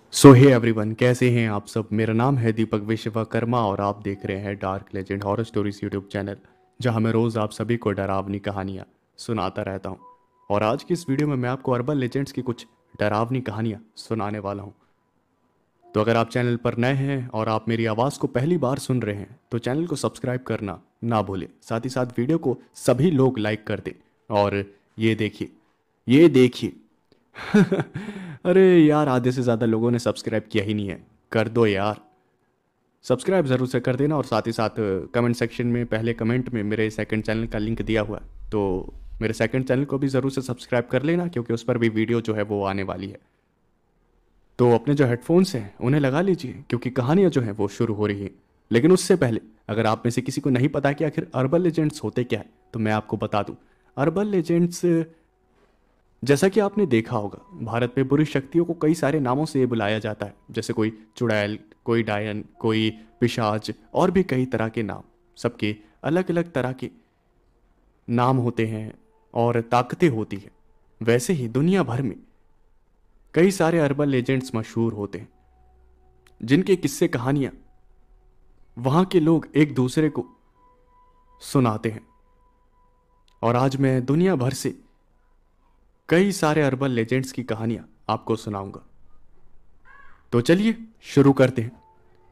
सो hey everyone, कैसे हैं आप सब। मेरा नाम है दीपक विश्वकर्मा और आप देख रहे हैं Dark Legend Horror Stories YouTube channel, जहां मैं रोज़ आप सभी को डरावनी कहानियां सुनाता रहता हूं। और आज की इस वीडियो में मैं आपको अर्बन लेजेंड्स की कुछ डरावनी कहानियां सुनाने वाला हूं। तो अगर आप चैनल पर नए हैं और आप मेरी आवाज़ को पहली बार सुन रहे हैं तो चैनल को सब्सक्राइब करना ना भूलें। साथ ही साथ वीडियो को सभी लोग लाइक कर दें। और ये देखिए, ये देखिए अरे यार, आधे से ज़्यादा लोगों ने सब्सक्राइब किया ही नहीं है। कर दो यार, सब्सक्राइब ज़रूर से कर देना। और साथ ही साथ कमेंट सेक्शन में पहले कमेंट में मेरे सेकंड चैनल का लिंक दिया हुआ है, तो मेरे सेकंड चैनल को भी ज़रूर से सब्सक्राइब कर लेना, क्योंकि उस पर भी वीडियो जो है वो आने वाली है। तो अपने जो हेडफोन्स हैं उन्हें लगा लीजिए, क्योंकि कहानियाँ जो हैं वो शुरू हो रही हैं। लेकिन उससे पहले, अगर आप में से किसी को नहीं पता कि आखिर अर्बन लेजेंड्स होते क्या है, तो मैं आपको बता दूं। अर्बन लेजेंड्स, जैसा कि आपने देखा होगा, भारत में बुरी शक्तियों को कई सारे नामों से बुलाया जाता है, जैसे कोई चुड़ैल, कोई डायन, कोई पिशाच, और भी कई तरह के नाम। सबके अलग अलग तरह के नाम होते हैं और ताकतें होती है। वैसे ही दुनिया भर में कई सारे अर्बन लेजेंड्स मशहूर होते हैं, जिनके किस्से कहानियां वहां के लोग एक दूसरे को सुनाते हैं। और आज मैं दुनिया भर से कई सारे अर्बन लेजेंड्स की कहानियां आपको सुनाऊंगा। तो चलिए शुरू करते हैं।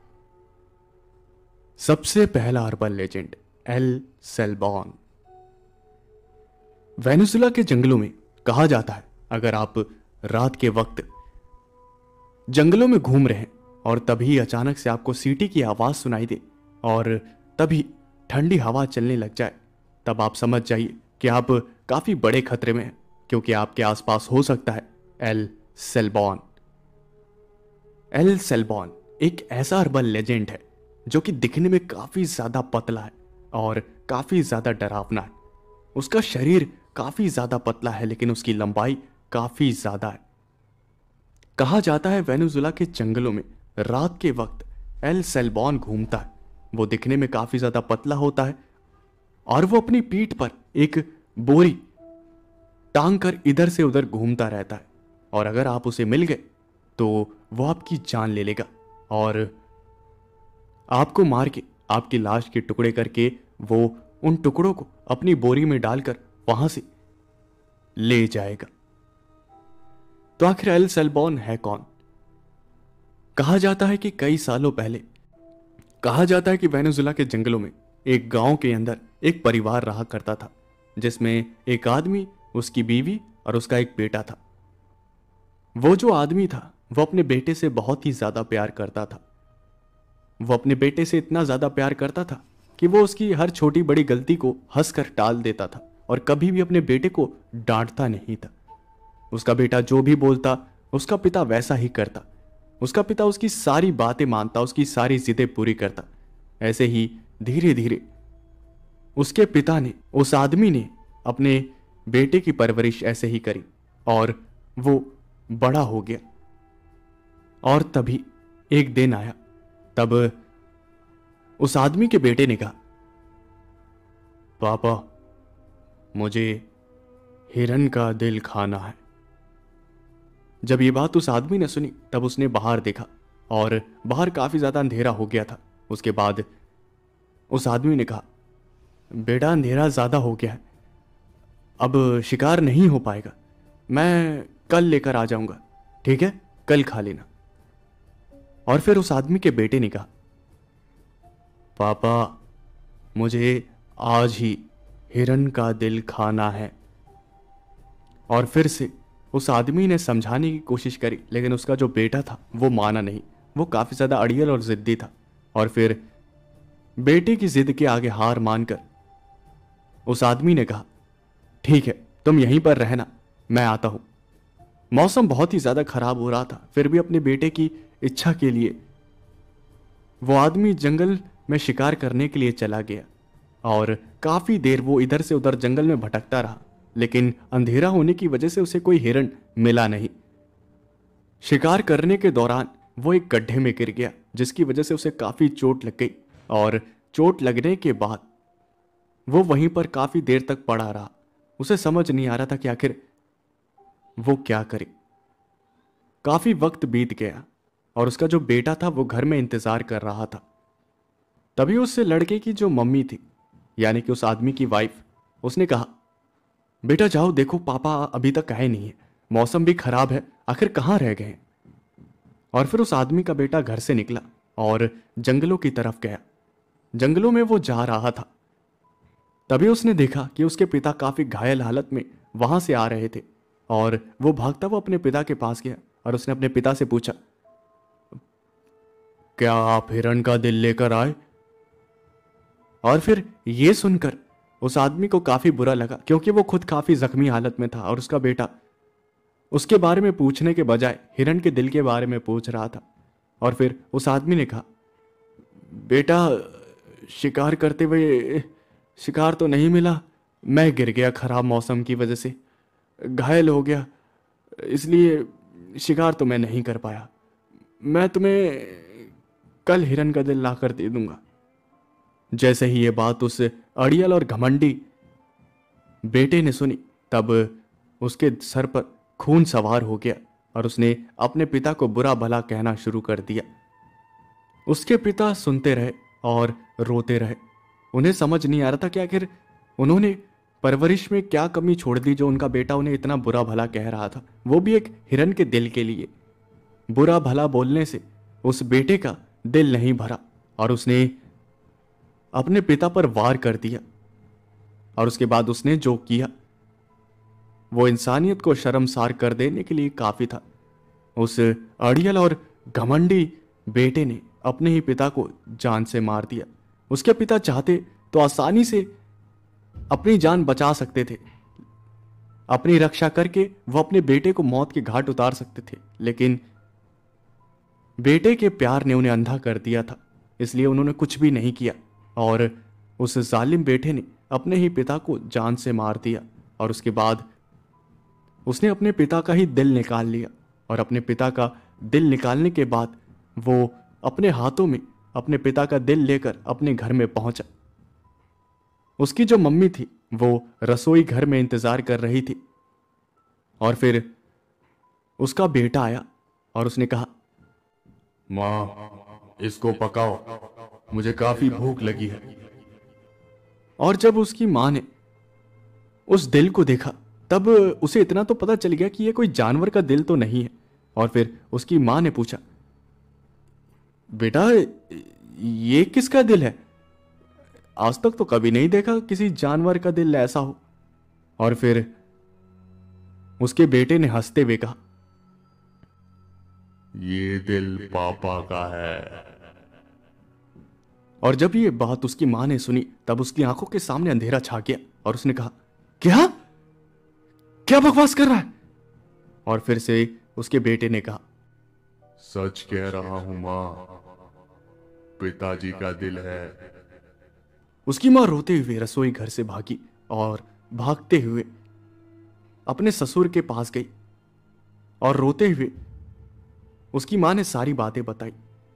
सबसे पहला urban legend, El Silbon. Venezuela के जंगलों में कहा जाता है, अगर आप रात के वक्त जंगलों में घूम रहे हैं और तभी अचानक से आपको सीटी की आवाज सुनाई दे और तभी ठंडी हवा चलने लग जाए, तब आप समझ जाइए कि आप काफी बड़े खतरे में हैं, क्योंकि आपके आसपास हो सकता है एल सेल्बॉन। एल सेल्बॉन एक ऐसा अर्बन लेजेंड है जो कि दिखने में काफी ज्यादा पतला है और काफी ज्यादा डरावना है। उसका शरीर काफी ज्यादा पतला है, लेकिन उसकी लंबाई काफी ज्यादा है। कहा जाता है वेनेजुला के जंगलों में रात के वक्त एल सेल्बॉन घूमता है। वो दिखने में काफी ज्यादा पतला होता है और वो अपनी पीठ पर एक बोरी टांग कर इधर से उधर घूमता रहता है। और अगर आप उसे मिल गए तो वो आपकी जान ले लेगा और आपको मार के आपकी लाश के टुकड़े करके वो उन टुकड़ों को अपनी बोरी में डालकर वहां से ले जाएगा। तो आखिर एल सेल्बॉन है कौन? कहा जाता है कि कई सालों पहले, कहा जाता है कि वेनेजुला के जंगलों में एक गांव के अंदर एक परिवार रहा करता था, जिसमें एक आदमी, उसकी बीवी और उसका एक बेटा था। वो जो आदमी था वो अपने बेटे से बहुत ही ज्यादा प्यार करता था। वो अपने बेटे से इतना ज्यादा प्यार करता था कि वो उसकी हर छोटी बड़ी गलती को हंसकर टाल देता था और कभी भी अपने बेटे को डांटता नहीं था। उसका बेटा जो भी बोलता उसका पिता वैसा ही करता। उसका पिता उसकी सारी बातें मानता, उसकी सारी जिदें पूरी करता। ऐसे ही धीरे धीरे उसके पिता ने, उस आदमी ने अपने बेटे की परवरिश ऐसे ही करी और वो बड़ा हो गया। और तभी एक दिन आया, तब उस आदमी के बेटे ने कहा, पापा, मुझे हिरन का दिल खाना है। जब ये बात उस आदमी ने सुनी तब उसने बाहर देखा और बाहर काफी ज्यादा अंधेरा हो गया था। उसके बाद उस आदमी ने कहा, बेटा, अंधेरा ज्यादा हो गया है, अब शिकार नहीं हो पाएगा, मैं कल लेकर आ जाऊंगा, ठीक है, कल खा लेना। और फिर उस आदमी के बेटे ने कहा, पापा, मुझे आज ही हिरन का दिल खाना है। और फिर से उस आदमी ने समझाने की कोशिश करी, लेकिन उसका जो बेटा था वो माना नहीं। वो काफी ज्यादा अड़ियल और जिद्दी था। और फिर बेटे की जिद के आगे हार मानकर उस आदमी ने कहा, ठीक है, तुम यहीं पर रहना, मैं आता हूं। मौसम बहुत ही ज्यादा खराब हो रहा था, फिर भी अपने बेटे की इच्छा के लिए वो आदमी जंगल में शिकार करने के लिए चला गया। और काफी देर वो इधर से उधर जंगल में भटकता रहा, लेकिन अंधेरा होने की वजह से उसे कोई हिरण मिला नहीं। शिकार करने के दौरान वो एक गड्ढे में गिर गया, जिसकी वजह से उसे काफी चोट लग गई। और चोट लगने के बाद वो वहीं पर काफी देर तक पड़ा रहा। उसे समझ नहीं आ रहा था कि आखिर वो क्या करे। काफी वक्त बीत गया और उसका जो बेटा था वो घर में इंतजार कर रहा था। तभी उस लड़के की जो मम्मी थी, यानी कि उस आदमी की वाइफ, उसने कहा, बेटा जाओ देखो, पापा अभी तक आए नहीं है, मौसम भी खराब है, आखिर कहाँ रह गए हैं। और फिर उस आदमी का बेटा घर से निकला और जंगलों की तरफ गया। जंगलों में वो जा रहा था, तभी उसने देखा कि उसके पिता काफी घायल हालत में वहां से आ रहे थे। और वो भागता हुआ अपने पिता के पास गया और उसने अपने पिता से पूछा, क्या आप हिरण का दिल लेकर आए? और फिर ये सुनकर उस आदमी को काफी बुरा लगा, क्योंकि वो खुद काफी जख्मी हालत में था और उसका बेटा उसके बारे में पूछने के बजाय हिरण के दिल के बारे में पूछ रहा था। और फिर उस आदमी ने कहा, बेटा शिकार करते हुए शिकार तो नहीं मिला, मैं गिर गया खराब मौसम की वजह से, घायल हो गया, इसलिए शिकार तो मैं नहीं कर पाया। मैं तुम्हें कल हिरन का दिल लाकर दे दूंगा। जैसे ही ये बात उस अड़ियल और घमंडी बेटे ने सुनी, तब उसके सर पर खून सवार हो गया और उसने अपने पिता को बुरा भला कहना शुरू कर दिया। उसके पिता सुनते रहे और रोते रहे। उन्हें समझ नहीं आ रहा था कि आखिर उन्होंने परवरिश में क्या कमी छोड़ दी जो उनका बेटा उन्हें इतना बुरा भला कह रहा था, वो भी एक हिरन के दिल के लिए। बुरा भला बोलने से उस बेटे का दिल नहीं भरा और उसने अपने पिता पर वार कर दिया। और उसके बाद उसने जो किया वो इंसानियत को शर्मसार कर देने के लिए काफी था। उस अड़ियल और घमंडी बेटे ने अपने ही पिता को जान से मार दिया। उसके पिता चाहते तो आसानी से अपनी जान बचा सकते थे, अपनी रक्षा करके वो अपने बेटे को मौत के घाट उतार सकते थे, लेकिन बेटे के प्यार ने उन्हें अंधा कर दिया था, इसलिए उन्होंने कुछ भी नहीं किया और उस जालिम बेटे ने अपने ही पिता को जान से मार दिया। और उसके बाद उसने अपने पिता का ही दिल निकाल लिया और अपने पिता का दिल निकालने के बाद वो अपने हाथों में अपने पिता का दिल लेकर अपने घर में पहुंचा। उसकी जो मम्मी थी वो रसोई घर में इंतजार कर रही थी और फिर उसका बेटा आया और उसने कहा, माँ इसको पकाओ, मुझे काफी भूख लगी है। और जब उसकी मां ने उस दिल को देखा तब उसे इतना तो पता चल गया कि यह कोई जानवर का दिल तो नहीं है। और फिर उसकी मां ने पूछा, बेटा ये किसका दिल है? आज तक तो कभी नहीं देखा किसी जानवर का दिल ऐसा हो। और फिर उसके बेटे ने हंसते हुए कहा, ये दिल पापा का है। और जब ये बात उसकी मां ने सुनी तब उसकी आंखों के सामने अंधेरा छा गया और उसने कहा, क्या क्या बकवास कर रहा है? और फिर से उसके बेटे ने कहा, सच कह रहा हूं मां, पिताजी का दिल है। उसकी मां रोते हुए रसोई घर से भागी और भागते हुए अपने ससुर के पास गई और रोते हुए उसकी मां ने सारी बातें बताई।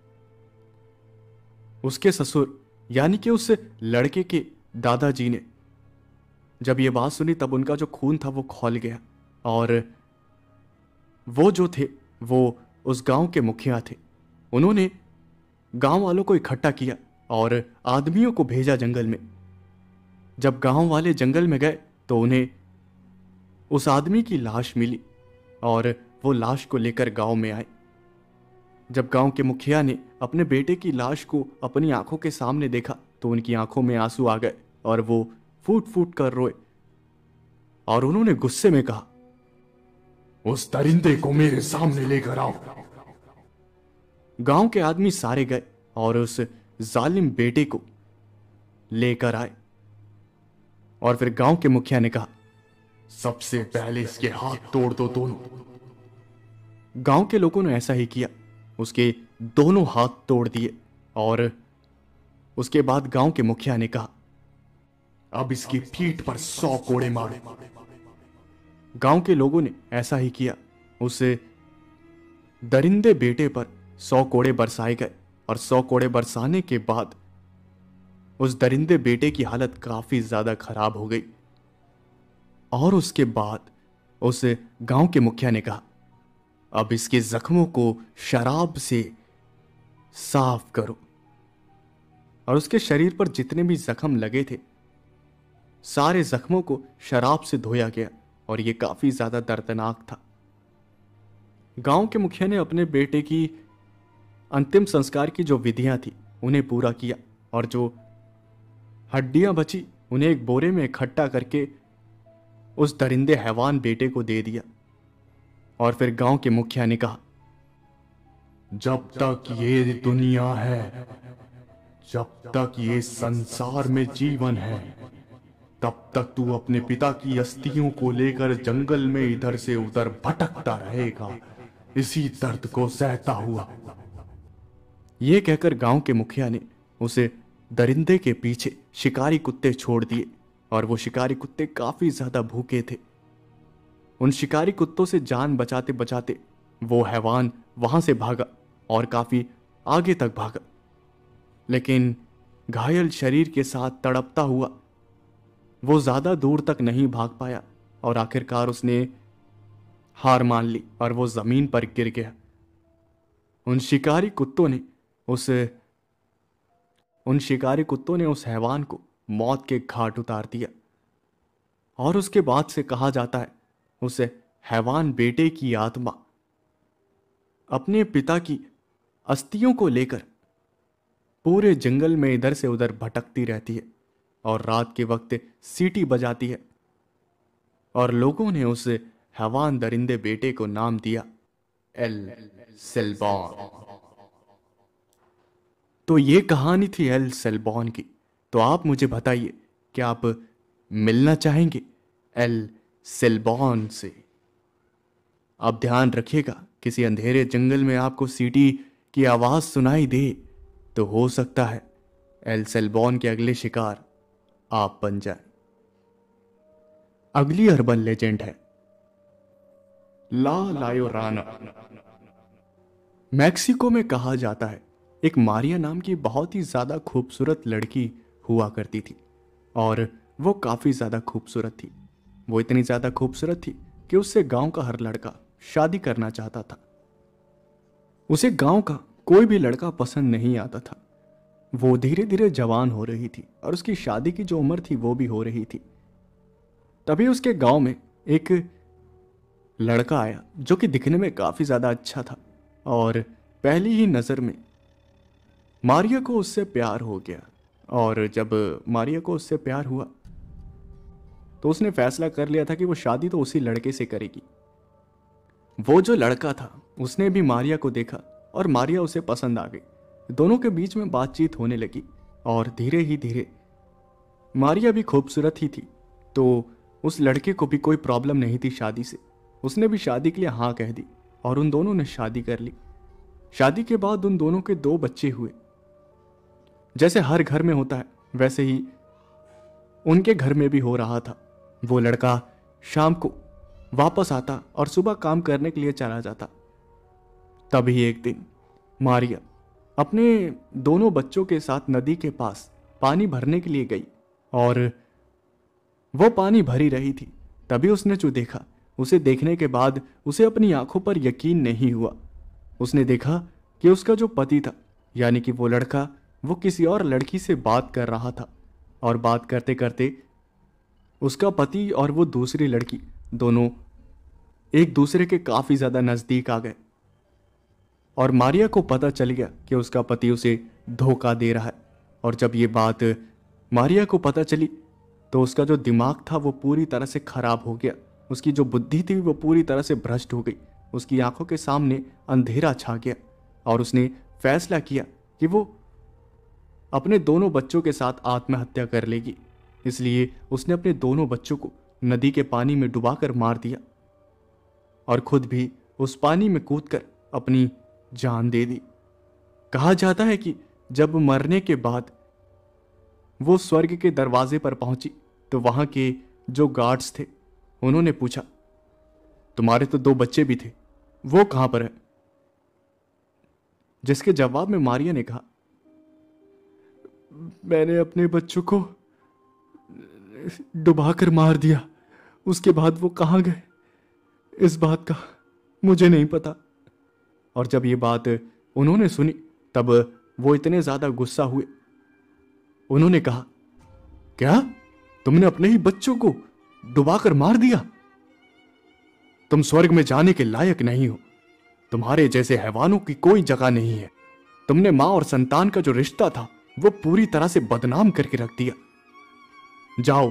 उसके ससुर यानी कि उस लड़के के दादाजी ने जब ये बात सुनी तब उनका जो खून था वो खौल गया और वो जो थे वो उस गांव के मुखिया थे। उन्होंने गांव वालों को इकट्ठा किया और आदमियों को भेजा जंगल में। जब गांव वाले जंगल में गए तो उन्हें उस आदमी की लाश मिली और वो लाश को लेकर गांव में आए। जब गांव के मुखिया ने अपने बेटे की लाश को अपनी आंखों के सामने देखा तो उनकी आंखों में आंसू आ गए और वो फूट फूट कर रोए और उन्होंने गुस्से में कहा, उस दरिंदे को मेरे सामने लेकर आओ। गांव के आदमी सारे गए और उस जालिम बेटे को लेकर आए। और फिर गांव के मुखिया ने कहा, सबसे पहले इसके हाथ तोड़ दो दोनों। गांव के लोगों ने ऐसा ही किया, उसके दोनों हाथ तोड़ दिए। और उसके बाद गांव के मुखिया ने कहा, अब इसकी पीठ पर 100 कोड़े मारो। गांव के लोगों ने ऐसा ही किया, उस दरिंदे बेटे पर 100 कोड़े बरसाए गए। और 100 कोड़े बरसाने के बाद उस दरिंदे बेटे की हालत काफी ज्यादा खराब हो गई। और उसके बाद उस गांव के मुखिया ने कहा, अब इसके जख्मों को शराब से साफ करो। और उसके शरीर पर जितने भी जख्म लगे थे, सारे जख्मों को शराब से धोया गया और यह काफी ज्यादा दर्दनाक था। गांव के मुखिया ने अपने बेटे की अंतिम संस्कार की जो विधियां थी उन्हें पूरा किया और जो हड्डियां बची उन्हें एक बोरे में इकट्ठा करके उस दरिंदे हैवान बेटे को दे दिया। और फिर गांव के मुखिया ने कहा, जब तक ये दुनिया है, जब तक ये संसार में जीवन है, तब तक तू अपने पिता की अस्थियों को लेकर जंगल में इधर से उधर भटकता रहेगा, इसी दर्द को सहता हुआ। यह कहकर गांव के मुखिया ने उसे दरिंदे के पीछे शिकारी कुत्ते छोड़ दिए और वो शिकारी कुत्ते काफी ज्यादा भूखे थे। उन शिकारी कुत्तों से जान बचाते बचाते वो हैवान वहां से भागा और काफी आगे तक भागा, लेकिन घायल शरीर के साथ तड़पता हुआ वो ज्यादा दूर तक नहीं भाग पाया और आखिरकार उसने हार मान ली और वो जमीन पर गिर गया। उन शिकारी कुत्तों ने उस हैवान को मौत के घाट उतार दिया। और उसके बाद से कहा जाता है उसे हैवान बेटे की आत्मा अपने पिता की अस्थियों को लेकर पूरे जंगल में इधर से उधर भटकती रहती है और रात के वक्त सीटी बजाती है। और लोगों ने उस हैवान दरिंदे बेटे को नाम दिया एल सेल्बॉन। तो ये कहानी थी एल सेल्बॉन की। तो आप मुझे बताइए कि आप मिलना चाहेंगे एल सेल्बॉन से? आप ध्यान रखिएगा, किसी अंधेरे जंगल में आपको सीटी की आवाज सुनाई दे तो हो सकता है एल सेल्बॉन के अगले शिकार आप बन जाए। अगली अर्बन लेजेंड है ला लायोराना। मैक्सिको में कहा जाता है एक मारिया नाम की बहुत ही ज्यादा खूबसूरत लड़की हुआ करती थी और वो काफी ज्यादा खूबसूरत थी। वो इतनी ज्यादा खूबसूरत थी कि उससे गांव का हर लड़का शादी करना चाहता था। उसे गांव का कोई भी लड़का पसंद नहीं आता था। वो धीरे धीरे जवान हो रही थी और उसकी शादी की जो उम्र थी वो भी हो रही थी। तभी उसके गांव में एक लड़का आया जो कि दिखने में काफी ज्यादा अच्छा था और पहली ही नजर में मारिया को उससे प्यार हो गया। और जब मारिया को उससे प्यार हुआ तो उसने फैसला कर लिया था कि वो शादी तो उसी लड़के से करेगी। वो जो लड़का था उसने भी मारिया को देखा और मारिया उसे पसंद आ गई। दोनों के बीच में बातचीत होने लगी और धीरे ही धीरे मारिया भी खूबसूरत ही थी, तो उस लड़के को भी कोई प्रॉब्लम नहीं थी शादी से। उसने भी शादी के लिए हाँ कह दी और उन दोनों ने शादी कर ली। शादी के बाद उन दोनों के 2 बच्चे हुए। जैसे हर घर में होता है वैसे ही उनके घर में भी हो रहा था। वो लड़का शाम को वापस आता और सुबह काम करने के लिए चला जाता। तभी एक दिन मारिया अपने दोनों बच्चों के साथ नदी के पास पानी भरने के लिए गई और वो पानी भरी रही थी। तभी उसने जो देखा, उसे देखने के बाद उसे अपनी आंखों पर यकीन नहीं हुआ। उसने देखा कि उसका जो पति था यानी कि वो लड़का, वो किसी और लड़की से बात कर रहा था और बात करते करते उसका पति और वो दूसरी लड़की दोनों एक दूसरे के काफी ज्यादा नजदीक आ गए। और मारिया को पता चल गया कि उसका पति उसे धोखा दे रहा है। और जब ये बात मारिया को पता चली तो उसका जो दिमाग था वो पूरी तरह से खराब हो गया। उसकी जो बुद्धि थी वो पूरी तरह से भ्रष्ट हो गई। उसकी आंखों के सामने अंधेरा छा गया और उसने फैसला किया कि वो अपने दोनों बच्चों के साथ आत्महत्या कर लेगी। इसलिए उसने अपने दोनों बच्चों को नदी के पानी में डुबाकर मार दिया और खुद भी उस पानी में कूदकर अपनी जान दे दी। कहा जाता है कि जब मरने के बाद वो स्वर्ग के दरवाजे पर पहुंची तो वहां के जो गार्ड्स थे उन्होंने पूछा, तुम्हारे तो 2 बच्चे भी थे, वो कहां पर है? जिसके जवाब में मारिया ने कहा, मैंने अपने बच्चों को डुबाकर मार दिया, उसके बाद वो कहां गए इस बात का मुझे नहीं पता। और जब ये बात उन्होंने सुनी तब वो इतने ज्यादा गुस्सा हुए। उन्होंने कहा, क्या तुमने अपने ही बच्चों को डुबाकर मार दिया? तुम स्वर्ग में जाने के लायक नहीं हो। तुम्हारे जैसे हैवानों की कोई जगह नहीं है। तुमने मां और संतान का जो रिश्ता था वो पूरी तरह से बदनाम करके रख दिया। जाओ,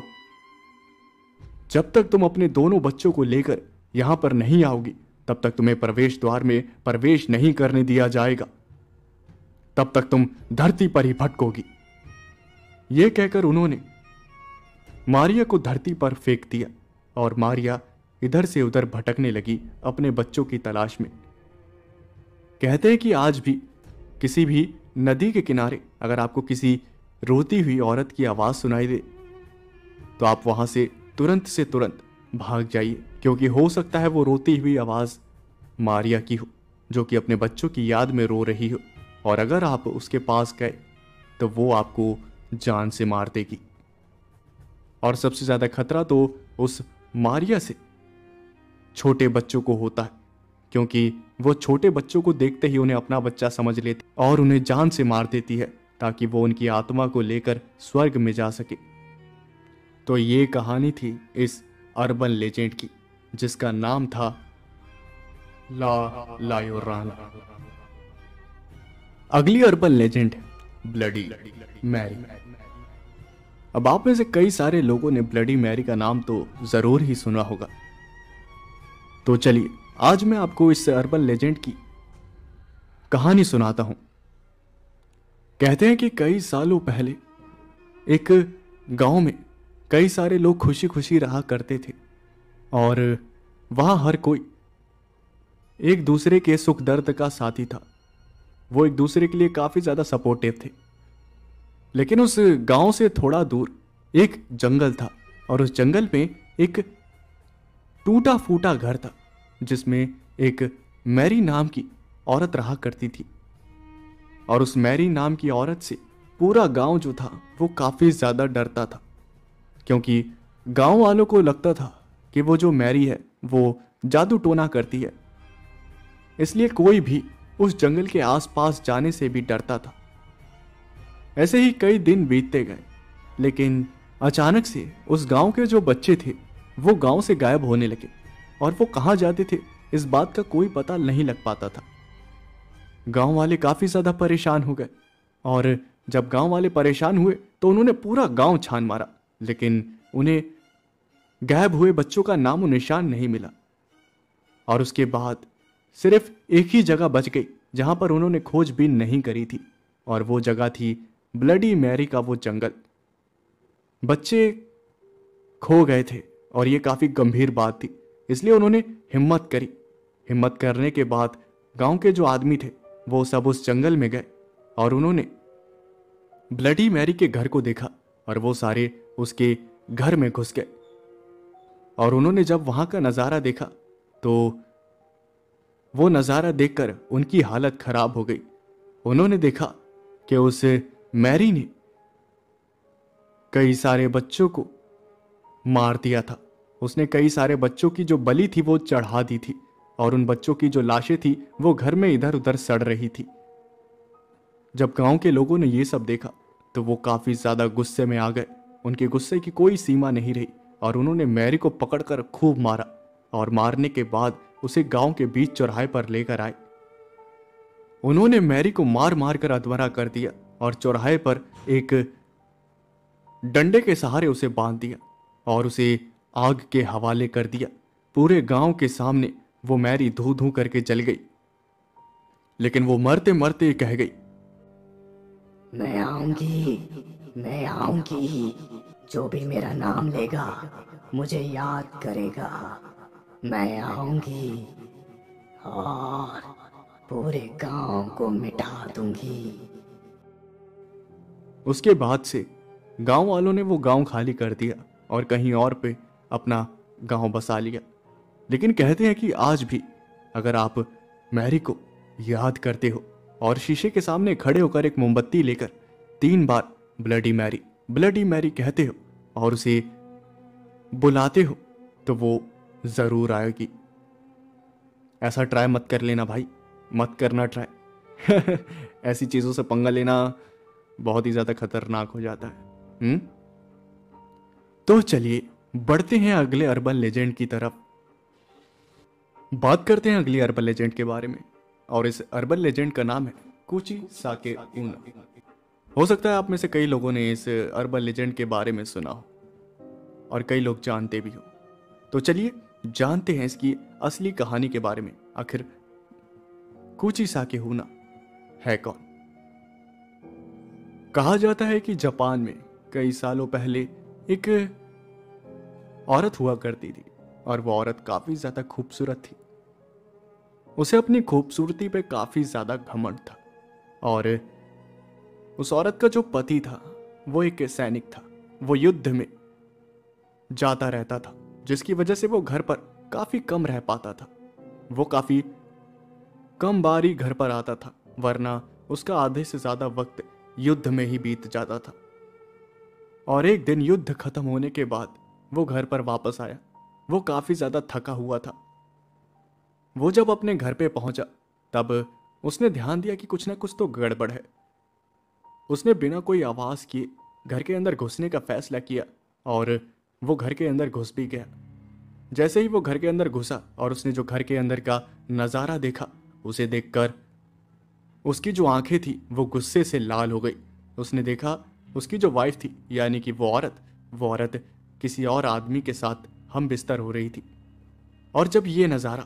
जब तक तुम अपने दोनों बच्चों को लेकर यहां पर नहीं आओगी तब तक तुम्हें प्रवेश द्वार में प्रवेश नहीं करने दिया जाएगा। तब तक तुम धरती पर ही भटकोगी। यह कहकर उन्होंने मारिया को धरती पर फेंक दिया और मारिया इधर से उधर भटकने लगी अपने बच्चों की तलाश में। कहते हैं कि आज भी किसी भी नदी के किनारे अगर आपको किसी रोती हुई औरत की आवाज सुनाई दे तो आप वहां से तुरंत भाग जाइए, क्योंकि हो सकता है वो रोती हुई आवाज मारिया की हो, जो कि अपने बच्चों की याद में रो रही हो। और अगर आप उसके पास गए तो वो आपको जान से मार देगी। और सबसे ज्यादा खतरा तो उस मारिया से छोटे बच्चों को होता है, क्योंकि वो छोटे बच्चों को देखते ही उन्हें अपना बच्चा समझ लेती और उन्हें जान से मार देती है ताकि वो उनकी आत्मा को लेकर स्वर्ग में जा सके। तो ये कहानी थी इस अर्बन लेजेंड की, जिसका नाम था ला लायोराना। अगली अर्बन लेजेंड है ब्लडी मैरी। अब आप में से कई सारे लोगों ने ब्लडी मैरी का नाम तो जरूर ही सुना होगा। तो चलिए आज मैं आपको इस अर्बन लेजेंड की कहानी सुनाता हूं। कहते हैं कि कई सालों पहले एक गांव में कई सारे लोग खुशी खुशी रहा करते थे और वहां हर कोई एक दूसरे के सुख दर्द का साथी था। वो एक दूसरे के लिए काफी ज्यादा सपोर्टिव थे। लेकिन उस गांव से थोड़ा दूर एक जंगल था और उस जंगल में एक टूटा फूटा घर था जिसमें एक मैरी नाम की औरत रहा करती थी। और उस मैरी नाम की औरत से पूरा गांव जो था वो काफी ज्यादा डरता था, क्योंकि गांव वालों को लगता था कि वो जो मैरी है वो जादू टोना करती है। इसलिए कोई भी उस जंगल के आसपास जाने से भी डरता था। ऐसे ही कई दिन बीतते गए, लेकिन अचानक से उस गांव के जो बच्चे थे वो गांव से गायब होने लगे और वो कहां जाते थे इस बात का कोई पता नहीं लग पाता था। गांव वाले काफी ज्यादा परेशान हो गए और जब गांव वाले परेशान हुए तो उन्होंने पूरा गांव छान मारा, लेकिन उन्हें गायब हुए बच्चों का नामो निशान नहीं मिला। और उसके बाद सिर्फ एक ही जगह बच गई जहां पर उन्होंने खोजबीन नहीं करी थी, और वो जगह थी ब्लडी मैरी का वो जंगल। बच्चे खो गए थे और ये काफी गंभीर बात थी, इसलिए उन्होंने हिम्मत करी। हिम्मत करने के बाद गांव के जो आदमी थे वो सब उस जंगल में गए और उन्होंने ब्लडी मैरी के घर को देखा और वो सारे उसके घर में घुस गए। और उन्होंने जब वहां का नजारा देखा तो वो नजारा देखकर उनकी हालत खराब हो गई। उन्होंने देखा कि उस मैरी ने कई सारे बच्चों को मार दिया था। उसने कई सारे बच्चों की जो बलि थी वो चढ़ा दी थी और उन बच्चों की जो लाशें थी वो घर में इधर उधर सड़ रही थी। जब गांव के लोगों ने ये सब देखा तो वो काफी ज्यादा गुस्से में आ गए। उनके गुस्से की कोई सीमा नहीं रही और उन्होंने मैरी को पकड़कर खूब मारा और मारने के बाद उसे गांव के बीच चौराहे पर लेकर आए। उन्होंने मैरी को मार मार कर अधमरा कर दिया और चौराहे पर एक डंडे के सहारे उसे बांध दिया और उसे आग के हवाले कर दिया। पूरे गांव के सामने वो मैरी धू धू करके जल गई, लेकिन वो मरते मरते कह गई, मैं आऊंगी, जो भी मेरा नाम लेगा मुझे याद करेगा, मैं आऊंगी और पूरे गांव को मिटा दूंगी। उसके बाद से गांव वालों ने वो गांव खाली कर दिया और कहीं और पे अपना गांव बसा लिया। लेकिन कहते हैं कि आज भी अगर आप मैरी को याद करते हो और शीशे के सामने खड़े होकर एक मोमबत्ती लेकर 3 बार ब्लडी मैरी कहते हो और उसे बुलाते हो तो वो जरूर आएगी। ऐसा ट्राई मत कर लेना भाई, मत करना ट्राई। ऐसी चीज़ों से पंगा लेना बहुत ही ज़्यादा खतरनाक हो जाता है। तो चलिए बढ़ते हैं अगले अर्बन लेजेंड की तरफ। बात करते हैं अगली अर्बन लेजेंड के बारे में, और इस अर्बन लेजेंड का नाम है कुची साके उना। हो सकता है आप में से कई लोगों ने इस अर्बन लेजेंड के बारे में सुना हो और कई लोग जानते भी हो। तो चलिए जानते हैं इसकी असली कहानी के बारे में। आखिर कुची साके उना है कौन? कहा जाता है कि जापान में कई सालों पहले एक औरत हुआ करती थी, और वो औरत काफी ज्यादा खूबसूरत थी। उसे अपनी खूबसूरती पे काफी ज्यादा घमंड था, और उस औरत का जो पति था वो एक सैनिक था। वो युद्ध में जाता रहता था, जिसकी वजह से वो घर पर काफी कम रह पाता था। वो काफी कम बार ही घर पर आता था, वरना उसका आधे से ज्यादा वक्त युद्ध में ही बीत जाता था। और एक दिन युद्ध खत्म होने के बाद वो घर पर वापस आया। वो काफी ज्यादा थका हुआ था। वो जब अपने घर पे पहुंचा तब उसने ध्यान दिया कि कुछ ना कुछ तो गड़बड़ है। उसने बिना कोई आवाज किए घर के अंदर घुसने का फैसला किया, और वो घर के अंदर घुस भी गया। जैसे ही वो घर के अंदर घुसा और उसने जो घर के अंदर का नजारा देखा, उसे देखकर उसकी जो आंखें थी वो गुस्से से लाल हो गई। उसने देखा उसकी जो वाइफ थी, यानी कि वो औरत किसी और आदमी के साथ हम बिस्तर हो रही थी। और जब ये नज़ारा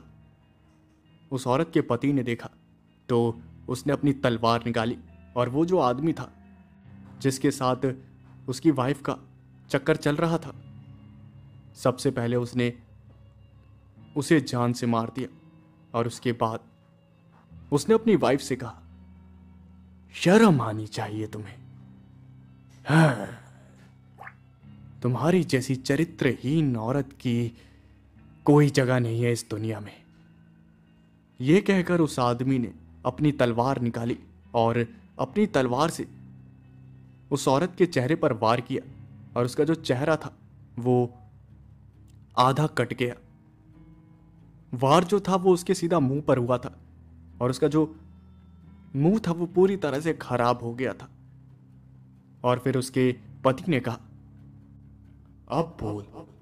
उस औरत के पति ने देखा तो उसने अपनी तलवार निकाली, और वो जो आदमी था जिसके साथ उसकी वाइफ का चक्कर चल रहा था, सबसे पहले उसने उसे जान से मार दिया। और उसके बाद उसने अपनी वाइफ से कहा, शर्म आनी चाहिए तुम्हें। हाँ, तुम्हारी जैसी चरित्रहीन औरत की कोई जगह नहीं है इस दुनिया में। यह कहकर उस आदमी ने अपनी तलवार निकाली और अपनी तलवार से उस औरत के चेहरे पर वार किया, और उसका जो चेहरा था वो आधा कट गया। वार जो था वो उसके सीधा मुंह पर हुआ था, और उसका जो मुंह था वो पूरी तरह से खराब हो गया था। और फिर उसके पति ने कहा, अब बोल,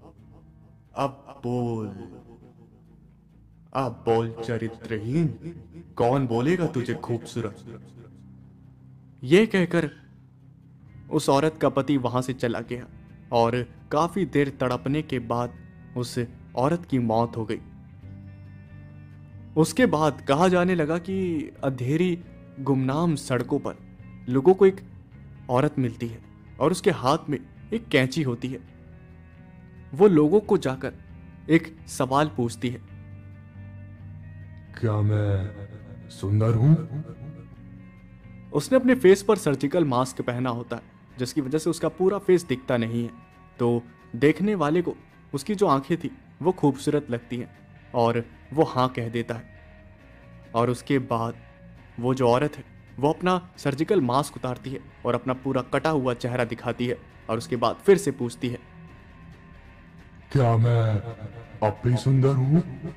अब बोल, अब बोल चरित्रहीन, कौन बोलेगा तुझे खूबसूरत? यह कहकर उस औरत का पति वहां से चला गया, और काफी देर तड़पने के बाद उस औरत की मौत हो गई। उसके बाद कहा जाने लगा कि अंधेरी गुमनाम सड़कों पर लोगों को एक औरत मिलती है, और उसके हाथ में एक कैंची होती है। वो लोगों को जाकर एक सवाल पूछती है, क्या मैं सुंदर हूं? उसने अपने फेस पर सर्जिकल मास्क पहना होता है, जिसकी वजह से उसका पूरा फेस दिखता नहीं है। तो देखने वाले को उसकी जो आंखें थी वो खूबसूरत लगती हैं, और वो हाँ कह देता है। और उसके बाद वो जो औरत है वो अपना सर्जिकल मास्क उतारती है और अपना पूरा कटा हुआ चेहरा दिखाती है, और उसके बाद फिर से पूछती है, क्या मैं अब भी सुंदर हूं?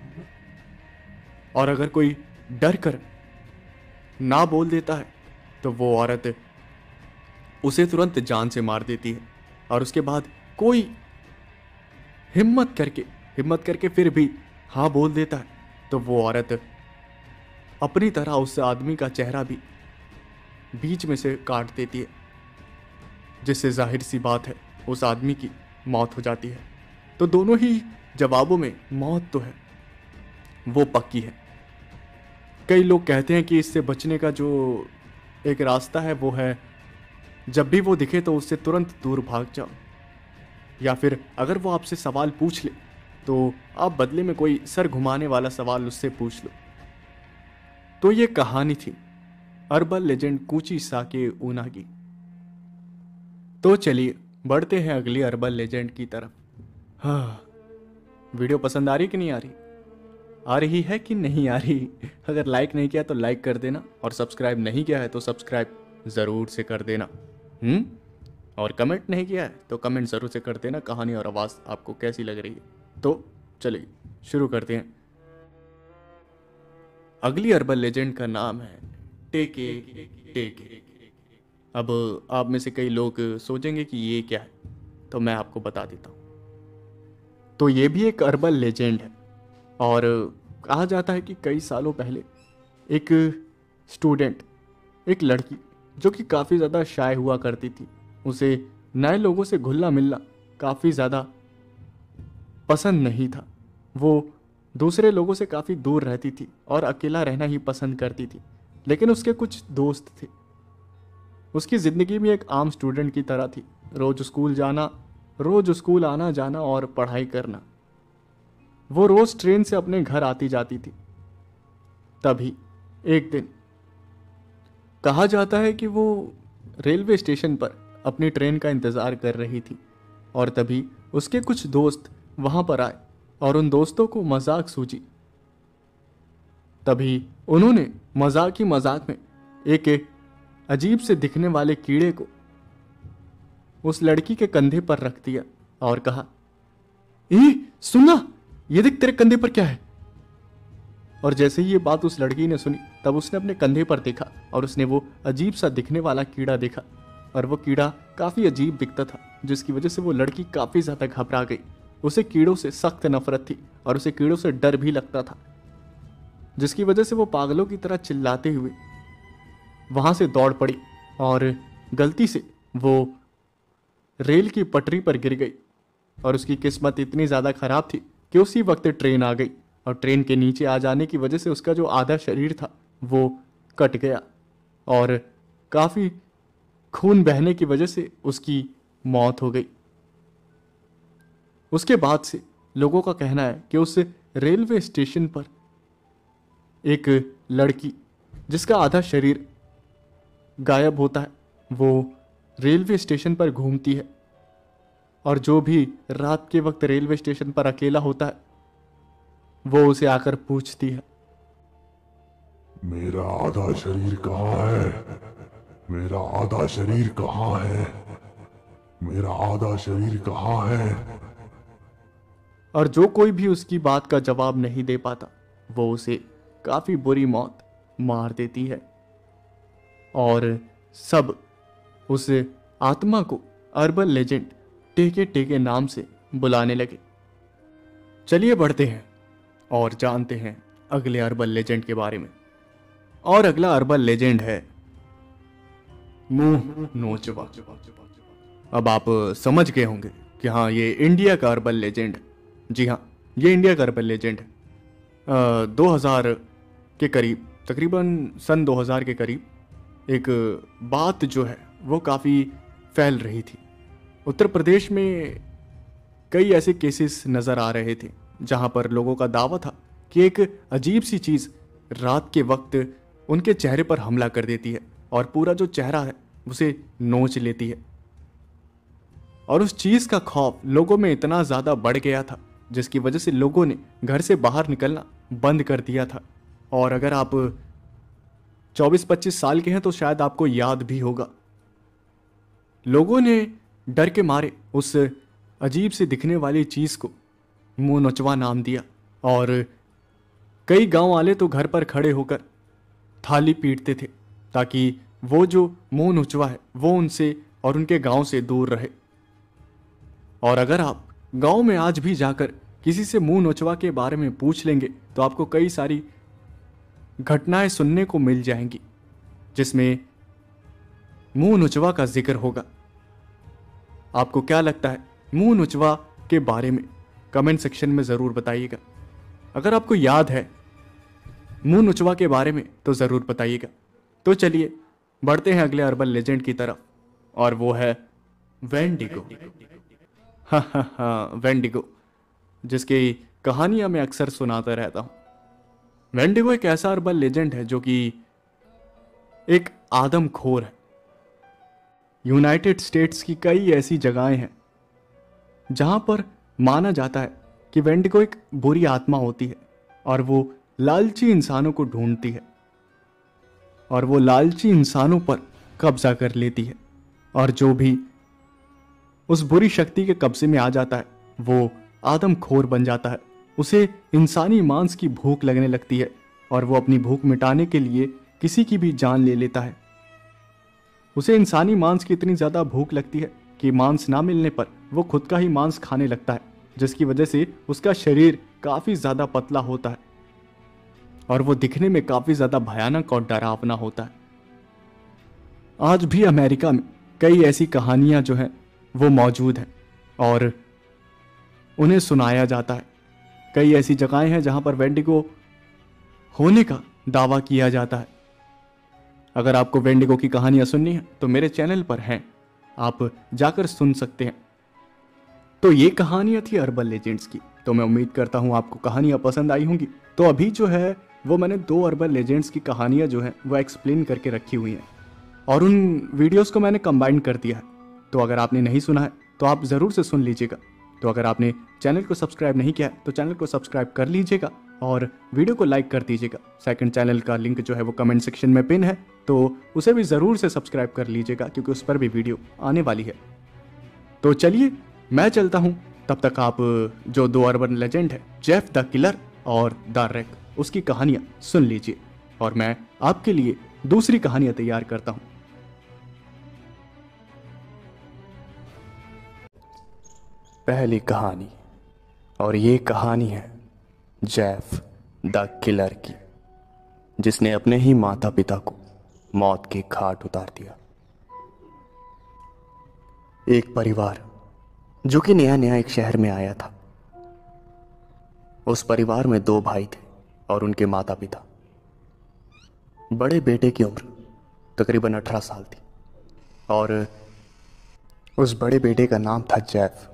और अगर कोई डर कर ना बोल देता है तो वो औरत उसे तुरंत जान से मार देती है। और उसके बाद कोई हिम्मत करके फिर भी हाँ बोल देता है तो वो औरत अपनी तरह उस आदमी का चेहरा भी बीच में से काट देती है, जिससे जाहिर सी बात है उस आदमी की मौत हो जाती है। तो दोनों ही जवाबों में मौत तो है, वो पक्की है। कई लोग कहते हैं कि इससे बचने का जो एक रास्ता है वो है, जब भी वो दिखे तो उससे तुरंत दूर भाग जाओ, या फिर अगर वो आपसे सवाल पूछ ले तो आप बदले में कोई सर घुमाने वाला सवाल उससे पूछ लो। तो ये कहानी थी अर्बन लेजेंड कुची साके उना की। तो चलिए बढ़ते हैं अगली अर्बन लेजेंड की तरफ। हाँ, वीडियो पसंद आ रही कि नहीं आ रही? आ रही है कि नहीं आ रही? अगर लाइक नहीं किया तो लाइक कर देना, और सब्सक्राइब नहीं किया है तो सब्सक्राइब ज़रूर से कर देना। और कमेंट नहीं किया है तो कमेंट ज़रूर से कर देना, कहानी और आवाज़ आपको कैसी लग रही है। तो चलिए शुरू करते हैं। अगली अर्बन लेजेंड का नाम है टेके टेके। अब आप में से कई लोग सोचेंगे कि ये क्या है, तो मैं आपको बता देता हूँ। तो ये भी एक अर्बन लेजेंड है और कहा जाता है कि कई सालों पहले एक स्टूडेंट, एक लड़की जो कि काफ़ी ज़्यादा शाय हुआ करती थी, उसे नए लोगों से घुलना मिलना काफ़ी ज़्यादा पसंद नहीं था। वो दूसरे लोगों से काफ़ी दूर रहती थी और अकेला रहना ही पसंद करती थी। लेकिन उसके कुछ दोस्त थे। उसकी ज़िंदगी भी एक आम स्टूडेंट की तरह थी। रोज़ स्कूल आना जाना और पढ़ाई करना। वो रोज़ ट्रेन से अपने घर आती जाती थी। तभी एक दिन कहा जाता है कि वो रेलवे स्टेशन पर अपनी ट्रेन का इंतज़ार कर रही थी और तभी उसके कुछ दोस्त वहाँ पर आए और उन दोस्तों को मजाक सूझी। तभी उन्होंने मजाक ही मजाक में एक अजीब से दिखने वाले कीड़े को उस लड़की के कंधे पर रख दिया और कहा, सुनना, ये देख तेरे कंधे पर क्या है। और जैसे ही ये बात उस लड़की ने सुनी तब उसने अपने कंधे पर देखा और उसने वो अजीब सा दिखने वाला कीड़ा देखा और वो कीड़ा काफ़ी अजीब दिखता था, जिसकी वजह से वो लड़की काफ़ी ज़्यादा घबरा गई। उसे कीड़ों से सख्त नफरत थी और उसे कीड़ों से डर भी लगता था, जिसकी वजह से वो पागलों की तरह चिल्लाते हुए वहाँ से दौड़ पड़ी और गलती से वो रेल की पटरी पर गिर गई। और उसकी किस्मत इतनी ज़्यादा ख़राब थी कि उसी वक्त ट्रेन आ गई और ट्रेन के नीचे आ जाने की वजह से उसका जो आधा शरीर था वो कट गया और काफ़ी खून बहने की वजह से उसकी मौत हो गई। उसके बाद से लोगों का कहना है कि उस रेलवे स्टेशन पर एक लड़की जिसका आधा शरीर गायब होता है, वो रेलवे स्टेशन पर घूमती है और जो भी रात के वक्त रेलवे स्टेशन पर अकेला होता है वो उसे आकर पूछती है, मेरा आधा शरीर कहाँ है? मेरा आधा शरीर कहाँ है? मेरा आधा शरीर कहाँ है? और जो कोई भी उसकी बात का जवाब नहीं दे पाता वो उसे काफ़ी बुरी मौत मार देती है और सब उस आत्मा को अर्बन लेजेंड टेके टेके नाम से बुलाने लगे। चलिए बढ़ते हैं और जानते हैं अगले अर्बन लेजेंड के बारे में। और अगला अर्बन लेजेंड है मुंह नोचवा। अब आप समझ गए होंगे कि हाँ, ये इंडिया का अर्बन लेजेंड है। जी हाँ, ये इंडिया का अर्बन लेजेंड है। 2000 के करीब, तकरीबन सन 2000 के करीब एक बात जो है वो काफ़ी फैल रही थी। उत्तर प्रदेश में कई ऐसे केसेस नज़र आ रहे थे जहाँ पर लोगों का दावा था कि एक अजीब सी चीज़ रात के वक्त उनके चेहरे पर हमला कर देती है और पूरा जो चेहरा है उसे नोच लेती है। और उस चीज़ का खौफ लोगों में इतना ज़्यादा बढ़ गया था जिसकी वजह से लोगों ने घर से बाहर निकलना बंद कर दिया था। और अगर आप 24-25 साल के हैं तो शायद आपको याद भी होगा, लोगों ने डर के मारे उस अजीब से दिखने वाली चीज़ को मुंह नोचवा नाम दिया और कई गांव वाले तो घर पर खड़े होकर थाली पीटते थे ताकि वो जो मुंह नोचवा है वो उनसे और उनके गांव से दूर रहे। और अगर आप गांव में आज भी जाकर किसी से मुंह नोचवा के बारे में पूछ लेंगे तो आपको कई सारी घटनाएं सुनने को मिल जाएंगी जिसमें मुंह नोचवा का जिक्र होगा। आपको क्या लगता है मुंह नोचवा के बारे में? कमेंट सेक्शन में ज़रूर बताइएगा। अगर आपको याद है मुंह नोचवा के बारे में तो ज़रूर बताइएगा। तो चलिए बढ़ते हैं अगले अर्बन लेजेंड की तरफ और वो है वेंडिगो। हाँ, वेंडिगो, जिसकी कहानियाँ मैं अक्सर सुनाता रहता हूँ। वेंडिगो एक ऐसा अर्बन लेजेंड है जो कि एक आदमखोर है। यूनाइटेड स्टेट्स की कई ऐसी जगहें हैं जहाँ पर माना जाता है कि वेंडिगो एक बुरी आत्मा होती है और वो लालची इंसानों को ढूंढती है और वो लालची इंसानों पर कब्जा कर लेती है और जो भी उस बुरी शक्ति के कब्जे में आ जाता है वो आदमखोर बन जाता है। उसे इंसानी मांस की भूख लगने लगती है और वो अपनी भूख मिटाने के लिए किसी की भी जान ले लेता है। उसे इंसानी मांस की इतनी ज़्यादा भूख लगती है कि मांस ना मिलने पर वो खुद का ही मांस खाने लगता है, जिसकी वजह से उसका शरीर काफ़ी ज़्यादा पतला होता है और वो दिखने में काफ़ी ज़्यादा भयानक और डरावना होता है। आज भी अमेरिका में कई ऐसी कहानियां जो हैं वो मौजूद हैं और उन्हें सुनाया जाता है। कई ऐसी जगहें हैं जहां पर वेंडिगो होने का दावा किया जाता है। अगर आपको वेंडिगो की कहानियां सुननी है तो मेरे चैनल पर हैं, आप जाकर सुन सकते हैं। तो ये कहानियां थी अर्बन लेजेंड्स की। तो मैं उम्मीद करता हूं आपको कहानियां पसंद आई होंगी। तो अभी जो है वो मैंने 2 अर्बन लेजेंड्स की कहानियां जो हैं वो एक्सप्लेन करके रखी हुई हैं और उन वीडियोस को मैंने कंबाइन कर दिया है। तो अगर आपने नहीं सुना है तो आप ज़रूर से सुन लीजिएगा। तो अगर आपने चैनल को सब्सक्राइब नहीं किया है तो चैनल को सब्सक्राइब कर लीजिएगा और वीडियो को लाइक कर दीजिएगा। सेकंड चैनल का लिंक जो है वो कमेंट सेक्शन में पिन है, तो उसे भी ज़रूर से सब्सक्राइब कर लीजिएगा क्योंकि उस पर भी वीडियो आने वाली है। तो चलिए मैं चलता हूँ, तब तक आप जो 2 अर्बन लेजेंड है जेफ द किलर और द रैक, उसकी कहानियाँ सुन लीजिए और मैं आपके लिए दूसरी कहानियाँ तैयार करता हूँ। पहली कहानी, और ये कहानी है जेफ द किलर की, जिसने अपने ही माता पिता को मौत के घाट उतार दिया। एक परिवार जो कि नया नया एक शहर में आया था। उस परिवार में 2 भाई थे और उनके माता पिता। बड़े बेटे की उम्र तकरीबन 18 साल थी और उस बड़े बेटे का नाम था जेफ।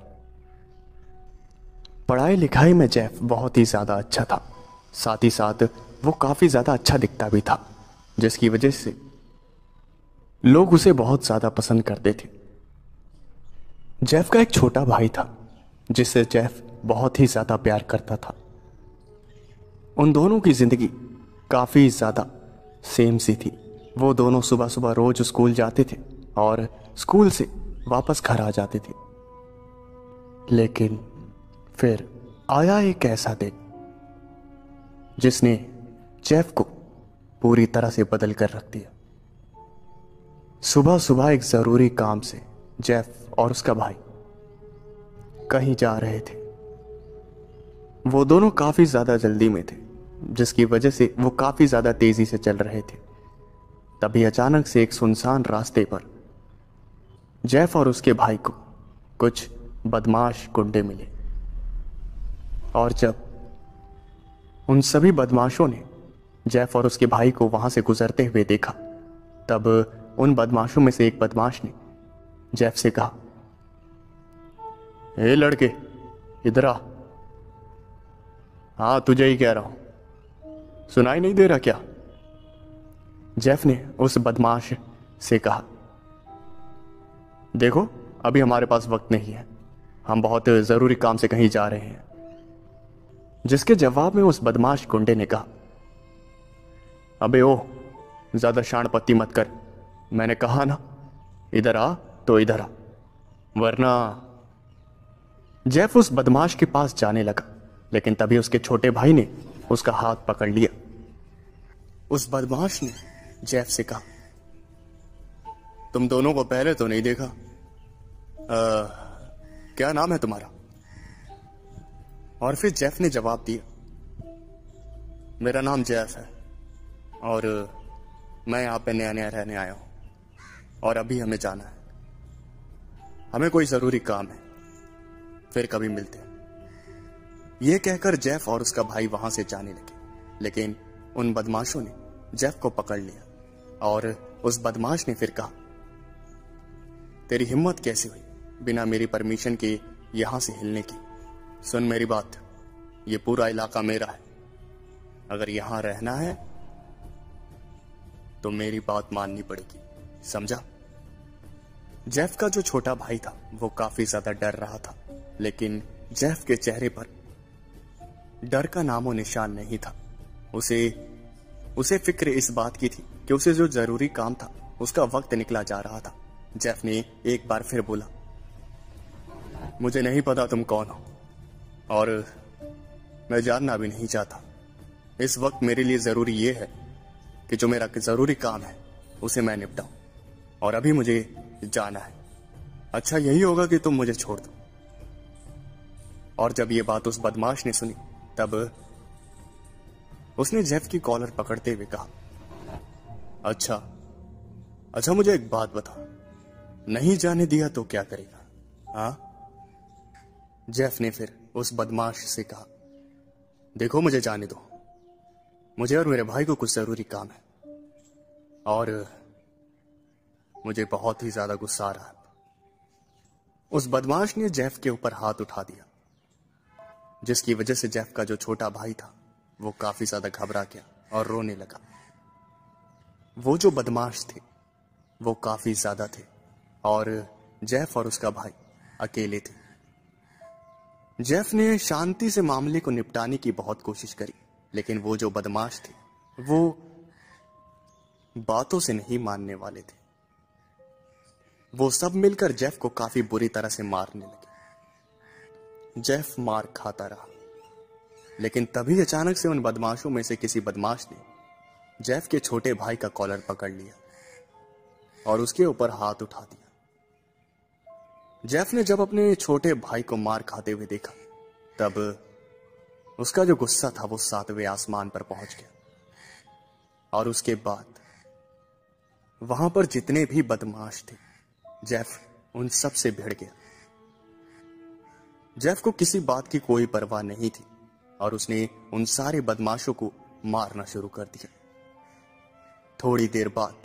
पढ़ाई लिखाई में जेफ बहुत ही ज़्यादा अच्छा था, साथ ही साथ वो काफ़ी ज़्यादा अच्छा दिखता भी था, जिसकी वजह से लोग उसे बहुत ज़्यादा पसंद करते थे। जेफ का एक छोटा भाई था जिससे जेफ बहुत ही ज़्यादा प्यार करता था। उन दोनों की ज़िंदगी काफ़ी ज़्यादा सेम सी थी। वो दोनों सुबह सुबह रोज स्कूल जाते थे और स्कूल से वापस घर आ जाते थे। लेकिन फिर आया एक ऐसा दिन जिसने जेफ को पूरी तरह से बदल कर रख दिया। सुबह सुबह एक ज़रूरी काम से जेफ और उसका भाई कहीं जा रहे थे। वो दोनों काफ़ी ज़्यादा जल्दी में थे, जिसकी वजह से वो काफ़ी ज़्यादा तेज़ी से चल रहे थे। तभी अचानक से एक सुनसान रास्ते पर जेफ और उसके भाई को कुछ बदमाश गुंडे मिले और जब उन सभी बदमाशों ने जेफ और उसके भाई को वहां से गुजरते हुए देखा, तब उन बदमाशों में से एक बदमाश ने जेफ से कहा, ए लड़के इधर आ। हाँ तुझे ही कह रहा हूं, सुनाई नहीं दे रहा क्या? जेफ ने उस बदमाश से कहा, देखो अभी हमारे पास वक्त नहीं है, हम बहुत जरूरी काम से कहीं जा रहे हैं। जिसके जवाब में उस बदमाश गुंडे ने कहा, अबे ओ ज्यादा शानपत्ती मत कर, मैंने कहा ना इधर आ तो इधर आ, वरना। जेफ उस बदमाश के पास जाने लगा, लेकिन तभी उसके छोटे भाई ने उसका हाथ पकड़ लिया। उस बदमाश ने जेफ से कहा, तुम दोनों को पहले तो नहीं देखा, क्या नाम है तुम्हारा? और फिर जेफ ने जवाब दिया, मेरा नाम जेफ है और मैं यहां पे नया नया रहने आया हूं और अभी हमें जाना है, हमें कोई जरूरी काम है, फिर कभी मिलते हैं। यह कहकर जेफ और उसका भाई वहां से जाने लगे, लेकिन उन बदमाशों ने जेफ को पकड़ लिया और उस बदमाश ने फिर कहा, तेरी हिम्मत कैसे हुई बिना मेरी परमिशन के यहां से हिलने की? सुन मेरी बात, ये पूरा इलाका मेरा है, अगर यहां रहना है तो मेरी बात माननी पड़ेगी, समझा? जेफ का जो छोटा भाई था वो काफी ज्यादा डर रहा था, लेकिन जेफ के चेहरे पर डर का नामो निशान नहीं था। उसे फिक्र इस बात की थी कि उसे जो जरूरी काम था उसका वक्त निकला जा रहा था। जेफ ने एक बार फिर बोला, मुझे नहीं पता तुम कौन हो और मैं जानना भी नहीं चाहता, इस वक्त मेरे लिए जरूरी यह है कि जो मेरा जरूरी काम है उसे मैं निपटाऊं, और अभी मुझे जाना है। अच्छा यही होगा कि तुम मुझे छोड़ दो। और जब ये बात उस बदमाश ने सुनी तब उसने जेफ की कॉलर पकड़ते हुए कहा, अच्छा मुझे एक बात बता, नहीं जाने दिया तो क्या करेगा? हाँ? जेफ ने फिर उस बदमाश से कहा, देखो मुझे जाने दो, मुझे और मेरे भाई को कुछ जरूरी काम है, और मुझे बहुत ही ज्यादा गुस्सा आ रहा है। उस बदमाश ने जेफ के ऊपर हाथ उठा दिया, जिसकी वजह से जेफ का जो छोटा भाई था वो काफी ज्यादा घबरा गया और रोने लगा। वो जो बदमाश थे वो काफी ज्यादा थे और जेफ और उसका भाई अकेले थे। जेफ ने शांति से मामले को निपटाने की बहुत कोशिश करी, लेकिन वो जो बदमाश थे वो बातों से नहीं मानने वाले थे। वो सब मिलकर जेफ को काफी बुरी तरह से मारने लगे। जेफ मार खाता रहा, लेकिन तभी अचानक से उन बदमाशों में से किसी बदमाश ने जेफ के छोटे भाई का कॉलर पकड़ लिया और उसके ऊपर हाथ उठा दिया। जेफ ने जब अपने छोटे भाई को मार खाते हुए देखा तब उसका जो गुस्सा था वो 7वें आसमान पर पहुंच गया, और उसके बाद वहां पर जितने भी बदमाश थे जेफ उन सब से भिड़ गया। जेफ को किसी बात की कोई परवाह नहीं थी और उसने उन सारे बदमाशों को मारना शुरू कर दिया। थोड़ी देर बाद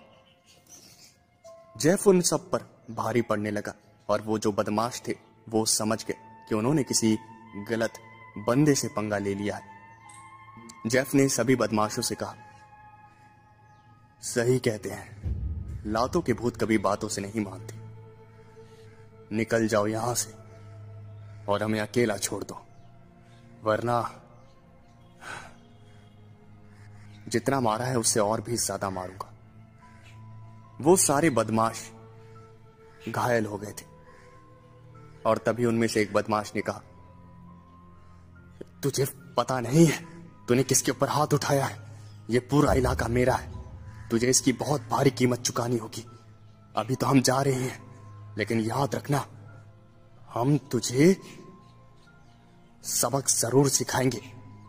जेफ उन सब पर भारी पड़ने लगा और वो जो बदमाश थे वो समझ गए कि उन्होंने किसी गलत बंदे से पंगा ले लिया है। जेफ ने सभी बदमाशों से कहा, सही कहते हैं, लातों के भूत कभी बातों से नहीं मानते। निकल जाओ यहां से और हमें अकेला छोड़ दो, वरना जितना मारा है उससे और भी ज्यादा मारूंगा। वो सारे बदमाश घायल हो गए थे और तभी उनमें से एक बदमाश ने कहा, तुझे पता नहीं है तूने किसके ऊपर हाथ उठाया है? ये पूरा इलाका मेरा है, तुझे इसकी बहुत भारी कीमत चुकानी होगी। अभी तो हम जा रहे हैं, लेकिन याद रखना हम तुझे सबक जरूर सिखाएंगे।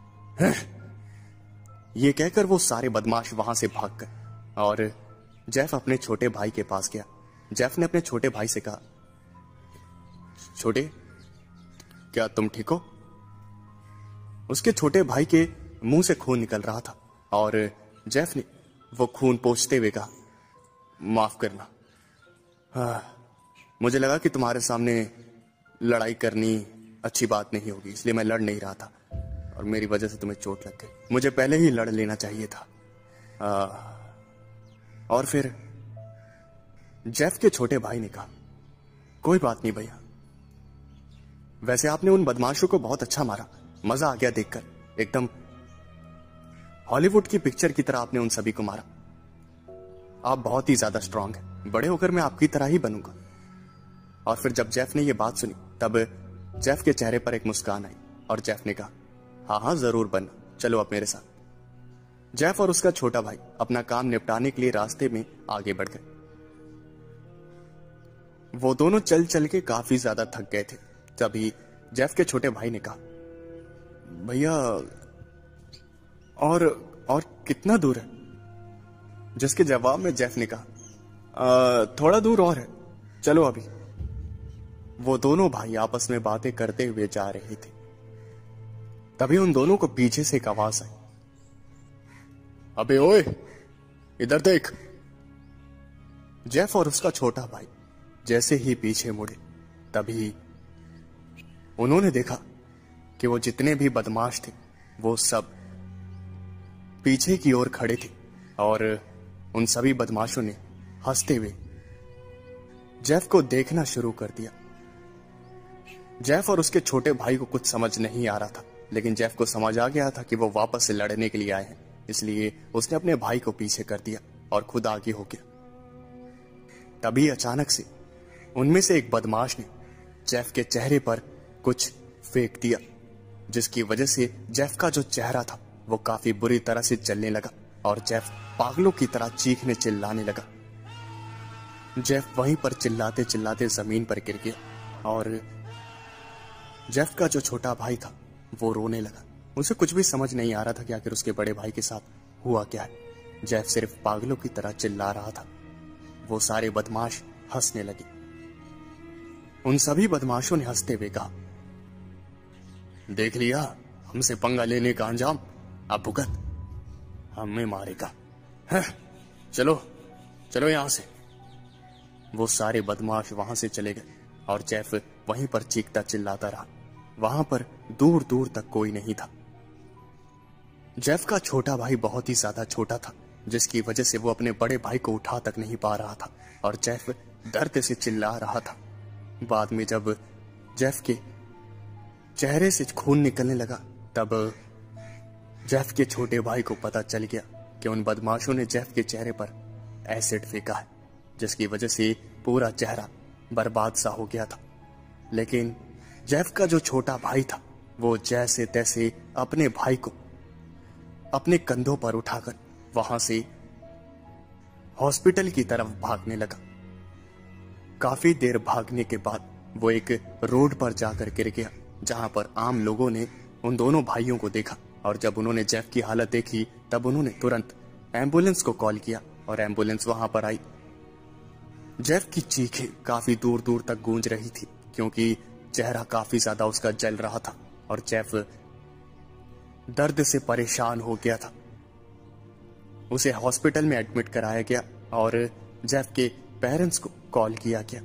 ये कहकर वो सारे बदमाश वहां से भाग गए और जेफ अपने छोटे भाई के पास गया। जेफ ने अपने छोटे भाई से कहा, छोटे, क्या तुम ठीक हो? उसके छोटे भाई के मुंह से खून निकल रहा था और जेफ ने वो खून पोंछते हुए कहा, माफ करना, मुझे लगा कि तुम्हारे सामने लड़ाई करनी अच्छी बात नहीं होगी, इसलिए मैं लड़ नहीं रहा था और मेरी वजह से तुम्हें चोट लग गई। मुझे पहले ही लड़ लेना चाहिए था। और फिर जेफ के छोटे भाई ने कहा, कोई बात नहीं भैया, वैसे आपने उन बदमाशों को बहुत अच्छा मारा, मजा आ गया देखकर, एकदम हॉलीवुड की पिक्चर की तरह आपने उन सभी को मारा। आप बहुत ही ज्यादा स्ट्रांग हैं, बड़े होकर मैं आपकी तरह ही बनूंगा। और फिर जब जेफ ने यह बात सुनी तब जेफ के चेहरे पर एक मुस्कान आई और जेफ ने कहा, हाँ जरूर बनना, चलो अब मेरे साथ। जेफ और उसका छोटा भाई अपना काम निपटाने के लिए रास्ते में आगे बढ़ गए। वो दोनों चल चल के काफी ज्यादा थक गए थे। तभी जेफ के छोटे भाई ने कहा, भैया और कितना दूर है? जिसके जवाब में जेफ ने कहा, थोड़ा दूर और है, चलो अभी। वो दोनों भाई आपस में बातें करते हुए जा रहे थे। तभी उन दोनों को पीछे से एक आवाज आई, अबे ओए, इधर देख। जेफ और उसका छोटा भाई जैसे ही पीछे मुड़े तभी उन्होंने देखा कि वो जितने भी बदमाश थे वो सब पीछे की ओर खड़े थे और उन सभी बदमाशों ने हंसते हुए जेफ को देखना शुरू कर दिया। जेफ और उसके छोटे भाई को कुछ समझ नहीं आ रहा था, लेकिन जेफ को समझ आ गया था कि वो वापस से लड़ने के लिए आए हैं, इसलिए उसने अपने भाई को पीछे कर दिया और खुद आगे हो गया। तभी अचानक से उनमें से एक बदमाश ने जेफ के चेहरे पर कुछ फेंक दिया, जिसकी वजह से जेफ का जो चेहरा था वो काफी बुरी तरह से जलने लगा और जेफ पागलों की तरह चीखने चिल्लाने लगा। जेफ वहीं पर चिल्लाते चिल्लाते जमीन पर गिर गया और जेफ का जो छोटा भाई था वो रोने लगा। उसे कुछ भी समझ नहीं आ रहा था कि आखिर उसके बड़े भाई के साथ हुआ क्या है। जेफ सिर्फ पागलों की तरह चिल्ला रहा था। वो सारे बदमाश हंसने लगे। उन सभी बदमाशों ने हंसते हुए कहा, देख लिया, हमसे पंगा लेने का अंजाम, अब भुगत, हमें मारेगा। चलो चलो यहां से। वो सारे बदमाश वहां से चले गए और जेफ वहीं पर चीखता चिल्लाता रहा। वहां पर दूर दूर तक कोई नहीं था। जेफ का छोटा भाई बहुत ही ज्यादा छोटा था, जिसकी वजह से वो अपने बड़े भाई को उठा तक नहीं पा रहा था और जेफ दर्द से चिल्ला रहा था। बाद में जब जेफ के चेहरे से खून निकलने लगा, तब जेफ के छोटे भाई को पता चल गया कि उन बदमाशों ने जेफ के चेहरे पर एसिड फेंका है, जिसकी वजह से पूरा चेहरा बर्बाद सा हो गया था। लेकिन जेफ का जो छोटा भाई था वो जैसे तैसे अपने भाई को अपने कंधों पर उठाकर वहां से हॉस्पिटल की तरफ भागने लगा। काफी देर भागने के बाद वो एक रोड पर जाकर गिर गया, जहां पर आम लोगों ने उन दोनों भाइयों को देखा और जब उन्होंने जेफ की हालत देखी तब उन्होंने तुरंत एम्बुलेंस को कॉल किया और एम्बुलेंस वहां पर आई। जेफ की चीखें काफी दूर दूर तक गूंज रही थी, क्योंकि चेहरा काफी ज्यादा उसका जल रहा था और जेफ दर्द से परेशान हो गया था। उसे हॉस्पिटल में एडमिट कराया गया और जेफ के पेरेंट्स को कॉल किया गया।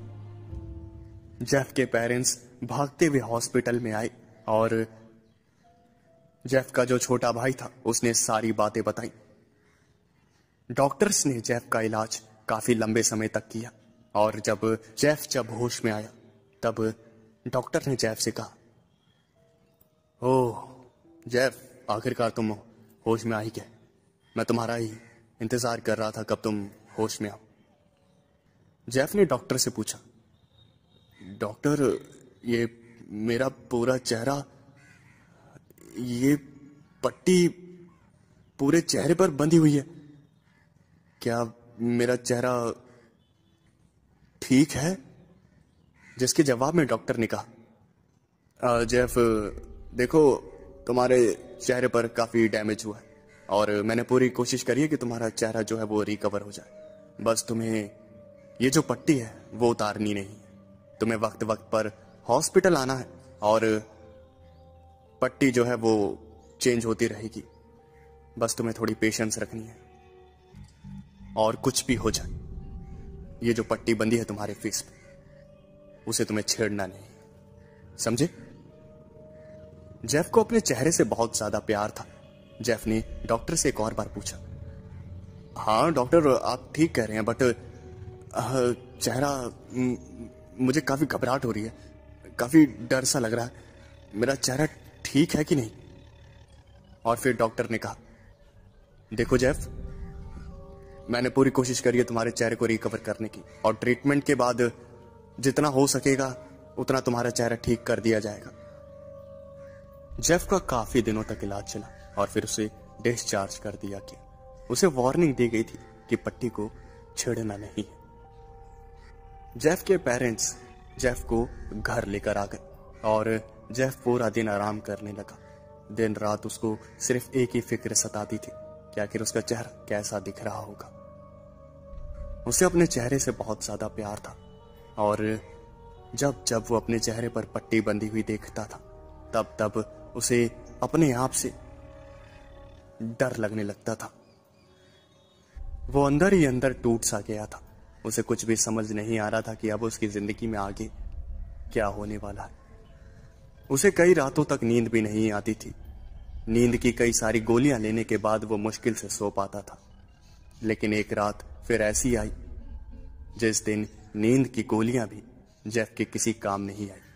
जेफ के पेरेंट्स भागते हुए हॉस्पिटल में आए और जेफ का जो छोटा भाई था उसने सारी बातें बताई। डॉक्टर्स ने जेफ का इलाज काफी लंबे समय तक किया और जब होश में आया तब डॉक्टर ने जेफ से कहा, ओह जेफ, आखिरकार तुम होश में आ ही गए। मैं तुम्हारा ही इंतजार कर रहा था कब तुम होश में आओ। जेफ ने डॉक्टर से पूछा, डॉक्टर, ये मेरा पूरा चेहरा, ये पट्टी पूरे चेहरे पर बंधी हुई है, क्या मेरा चेहरा ठीक है? जिसके जवाब में डॉक्टर ने कहा, जेफ देखो, तुम्हारे चेहरे पर काफी डैमेज हुआ है और मैंने पूरी कोशिश करी है कि तुम्हारा चेहरा जो है वो रिकवर हो जाए। बस तुम्हें ये जो पट्टी है वो उतारनी नहीं है। तुम्हें वक्त वक्त पर हॉस्पिटल आना है और पट्टी जो है वो चेंज होती रहेगी। बस तुम्हें थोड़ी पेशेंस रखनी है और कुछ भी हो जाए, ये जो पट्टी बंदी है तुम्हारे फेस पे, उसे तुम्हें छेड़ना नहीं, समझे? जेफ को अपने चेहरे से बहुत ज्यादा प्यार था। जेफ ने डॉक्टर से एक और बार पूछा, हाँ डॉक्टर, आप ठीक कह रहे हैं, बट चेहरा, मुझे काफी घबराहट हो रही है, काफी डर सा लग रहा है, मेरा चेहरा ठीक है कि नहीं? और फिर डॉक्टर ने कहा, देखो जेफ, मैंने पूरी कोशिश करी है तुम्हारे चेहरे को रिकवर करने की और ट्रीटमेंट के बाद जितना हो सकेगा उतना तुम्हारा चेहरा ठीक कर दिया जाएगा। जेफ का काफी दिनों तक इलाज चला और फिर उसे डिस्चार्ज कर दिया गया। उसे वार्निंग दी गई थी कि पट्टी को छेड़ना नहीं है। जेफ के पेरेंट्स जेफ को घर लेकर आ गए और जेफ पूरा दिन आराम करने लगा। दिन रात उसको सिर्फ एक ही फिक्र सताती थी कि आखिर उसका चेहरा कैसा दिख रहा होगा। उसे अपने चेहरे से बहुत ज्यादा प्यार था और जब जब वो अपने चेहरे पर पट्टी बंधी हुई देखता था तब तब उसे अपने आप से डर लगने लगता था। वो अंदर ही अंदर टूट सा गया था। उसे कुछ भी समझ नहीं आ रहा था कि अब उसकी जिंदगी में आगे क्या होने वाला है। उसे कई रातों तक नींद भी नहीं आती थी। नींद की कई सारी गोलियां लेने के बाद वो मुश्किल से सो पाता था। लेकिन एक रात फिर ऐसी आई जिस दिन नींद की गोलियां भी जेफ के किसी काम नहीं आई।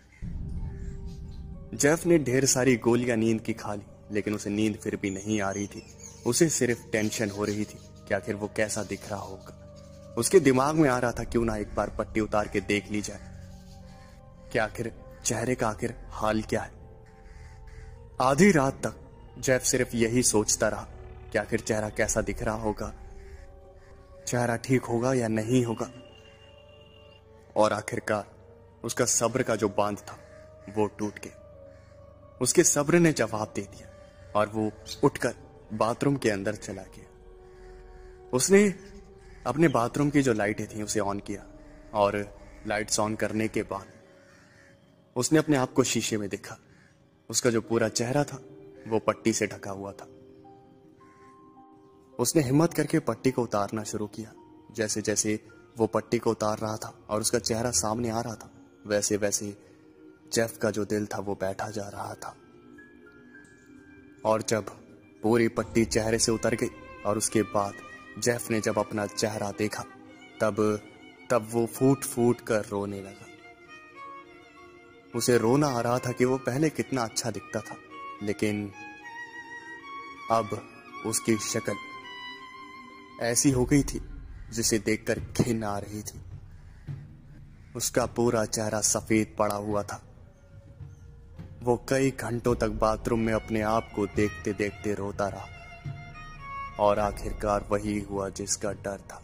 जेफ ने ढेर सारी गोलियां नींद की खा ली, लेकिन उसे नींद फिर भी नहीं आ रही थी। उसे सिर्फ टेंशन हो रही थी कि आखिर वो कैसा दिख रहा होगा। उसके दिमाग में आ रहा था क्यों ना एक बार पट्टी उतार के देख ली जाए कि आखिर चेहरे का आखिर हाल क्या है। आधी रात तक जेफ सिर्फ यही सोचता रहा कि आखिर चेहरा कैसा दिख रहा होगा, चेहरा ठीक होगा या नहीं होगा। और आखिरकार उसका सब्र का जो बांध था वो टूट गया। उसके सब्र ने जवाब दे दिया और वो उठकर बाथरूम के अंदर चला गया। उसने अपने बाथरूम की जो लाइटें थी उसे ऑन किया और लाइट्स ऑन करने के बाद उसने अपने आप को शीशे में देखा। उसका जो पूरा चेहरा था वो पट्टी से ढका हुआ था। उसने हिम्मत करके पट्टी को उतारना शुरू किया। जैसे जैसे वो पट्टी को उतार रहा था और उसका चेहरा सामने आ रहा था, वैसे वैसे जेफ का जो दिल था वो बैठा जा रहा था। और जब पूरी पट्टी चेहरे से उतर गई और उसके बाद जेफ ने जब अपना चेहरा देखा, तब वो फूट फूट कर रोने लगा। उसे रोना आ रहा था कि वो पहले कितना अच्छा दिखता था, लेकिन अब उसकी शक्ल ऐसी हो गई थी जिसे देखकर घिन आ रही थी। उसका पूरा चेहरा सफेद पड़ा हुआ था। वो कई घंटों तक बाथरूम में अपने आप को देखते देखते रोता रहा और आखिरकार वही हुआ जिसका डर था।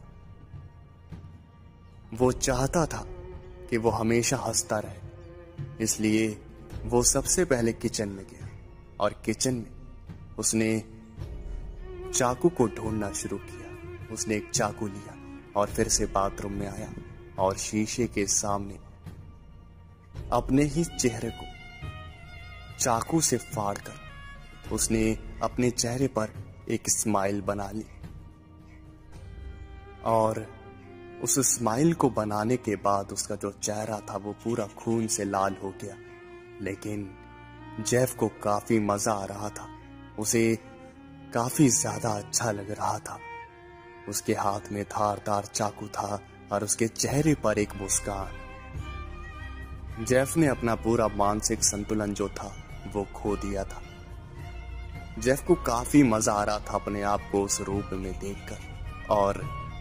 वो चाहता था कि वो हमेशा हंसता रहे, इसलिए वो सबसे पहले किचन में गया और किचन में उसने चाकू को ढूंढना शुरू किया। उसने एक चाकू लिया और फिर से बाथरूम में आया और शीशे के सामने अपने ही चेहरे को चाकू से फाड़कर उसने अपने चेहरे पर एक स्माइल बना ली। और उस स्माइल को बनाने के बाद उसका जो चेहरा था वो पूरा खून से लाल हो गया। लेकिन जेफ को काफी मजा आ रहा था, उसे काफी ज्यादा अच्छा लग रहा था। उसके हाथ में धारदार चाकू था और उसके चेहरे पर एक मुस्कान। जेफ ने अपना पूरा मानसिक संतुलन जो था वो खो दिया था। जेफ को काफी मजा आ रहा था अपने आप को उस रूप में देखकर और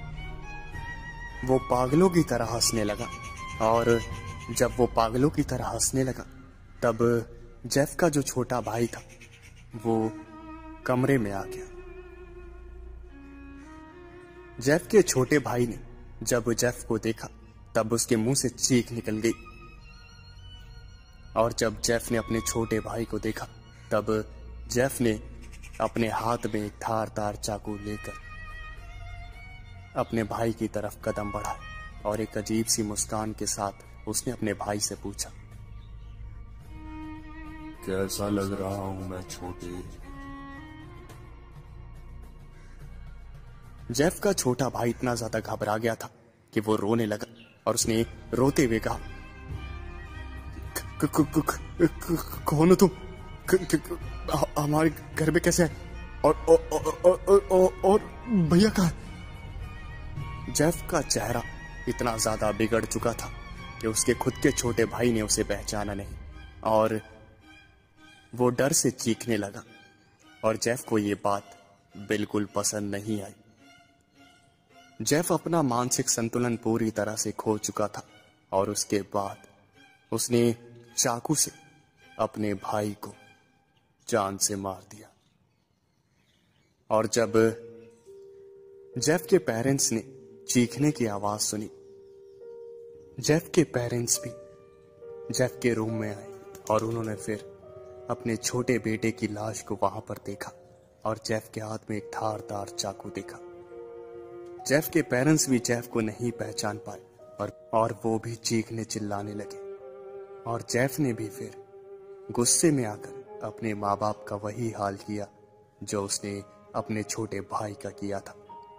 वो पागलों की तरह हंसने लगा। और जब वो पागलों की तरह हंसने लगा तब जेफ का जो छोटा भाई था वो कमरे में आ गया। जेफ के छोटे भाई ने जब जेफ को देखा तब उसके मुंह से चीख निकल गई। और जब जेफ ने अपने छोटे भाई को देखा तब जेफ ने अपने हाथ में एक धारदार चाकू लेकर अपने भाई की तरफ कदम बढ़ाए और एक अजीब सी मुस्कान के साथ उसने अपने भाई से पूछा, कैसा लग रहा हूं मैं छोटे? जेफ का छोटा भाई इतना ज्यादा घबरा गया था कि वो रोने लगा और उसने रोते हुए कहा, कौन हो तुम? हमारे घर में कैसे है? और भैया कहाँ है? जेफ का चेहरा इतना ज्यादा बिगड़ चुका था कि उसके खुद के छोटे भाई ने उसे पहचाना नहीं और वो डर से चीखने लगा। और जेफ को ये बात बिल्कुल पसंद नहीं आई। जेफ अपना मानसिक संतुलन पूरी तरह से खो चुका था और उसके बाद उसने चाकू से अपने भाई को जान से मार दिया। और जब जेफ के पेरेंट्स ने चीखने की आवाज सुनी, जेफ के पेरेंट्स भी जेफ के रूम में आए और उन्होंने फिर अपने छोटे बेटे की लाश को वहां पर देखा और जेफ के हाथ में एक धारदार चाकू देखा। जेफ के पेरेंट्स भी जेफ को नहीं पहचान पाए और वो भी चीखने चिल्लाने लगे। और जेफ ने भी फिर गुस्से में आकर अपने माँ बाप का वही हाल किया जो उसने अपने छोटे भाई का किया था।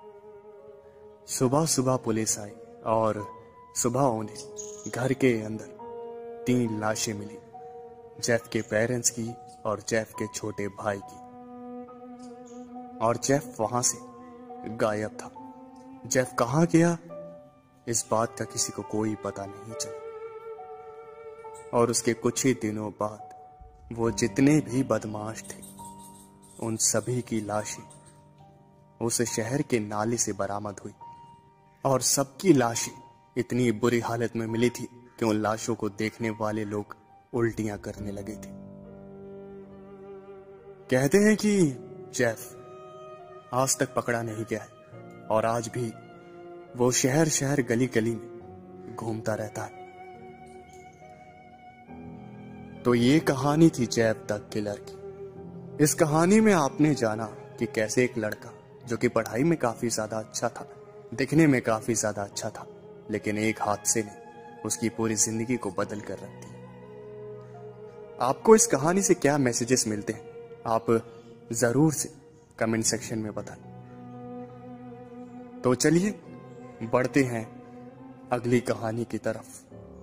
सुबह सुबह पुलिस आई और सुबह उन्हें घर के अंदर 3 लाशें मिली, जेफ के पेरेंट्स की और जेफ के छोटे भाई की। और जेफ वहां से गायब था। जेफ कहाँ गया इस बात का किसी को कोई पता नहीं चला। और उसके कुछ ही दिनों बाद वो जितने भी बदमाश थे उन सभी की लाशें उस शहर के नाले से बरामद हुई और सबकी लाशें इतनी बुरी हालत में मिली थी कि उन लाशों को देखने वाले लोग उल्टियां करने लगे थे। कहते हैं कि जेफ आज तक पकड़ा नहीं गया है और आज भी वो शहर शहर गली गली में घूमता रहता है। तो ये कहानी थी जेफ द किलर की। इस कहानी में आपने जाना कि कैसे एक लड़का जो कि पढ़ाई में काफी ज्यादा अच्छा था, दिखने में काफी ज्यादा अच्छा था, लेकिन एक हादसे ने उसकी पूरी जिंदगी को बदल कर रख दिया। आपको इस कहानी से क्या मैसेजेस मिलते हैं, आप जरूर से कमेंट सेक्शन में बताएं। तो चलिए बढ़ते हैं अगली कहानी की तरफ।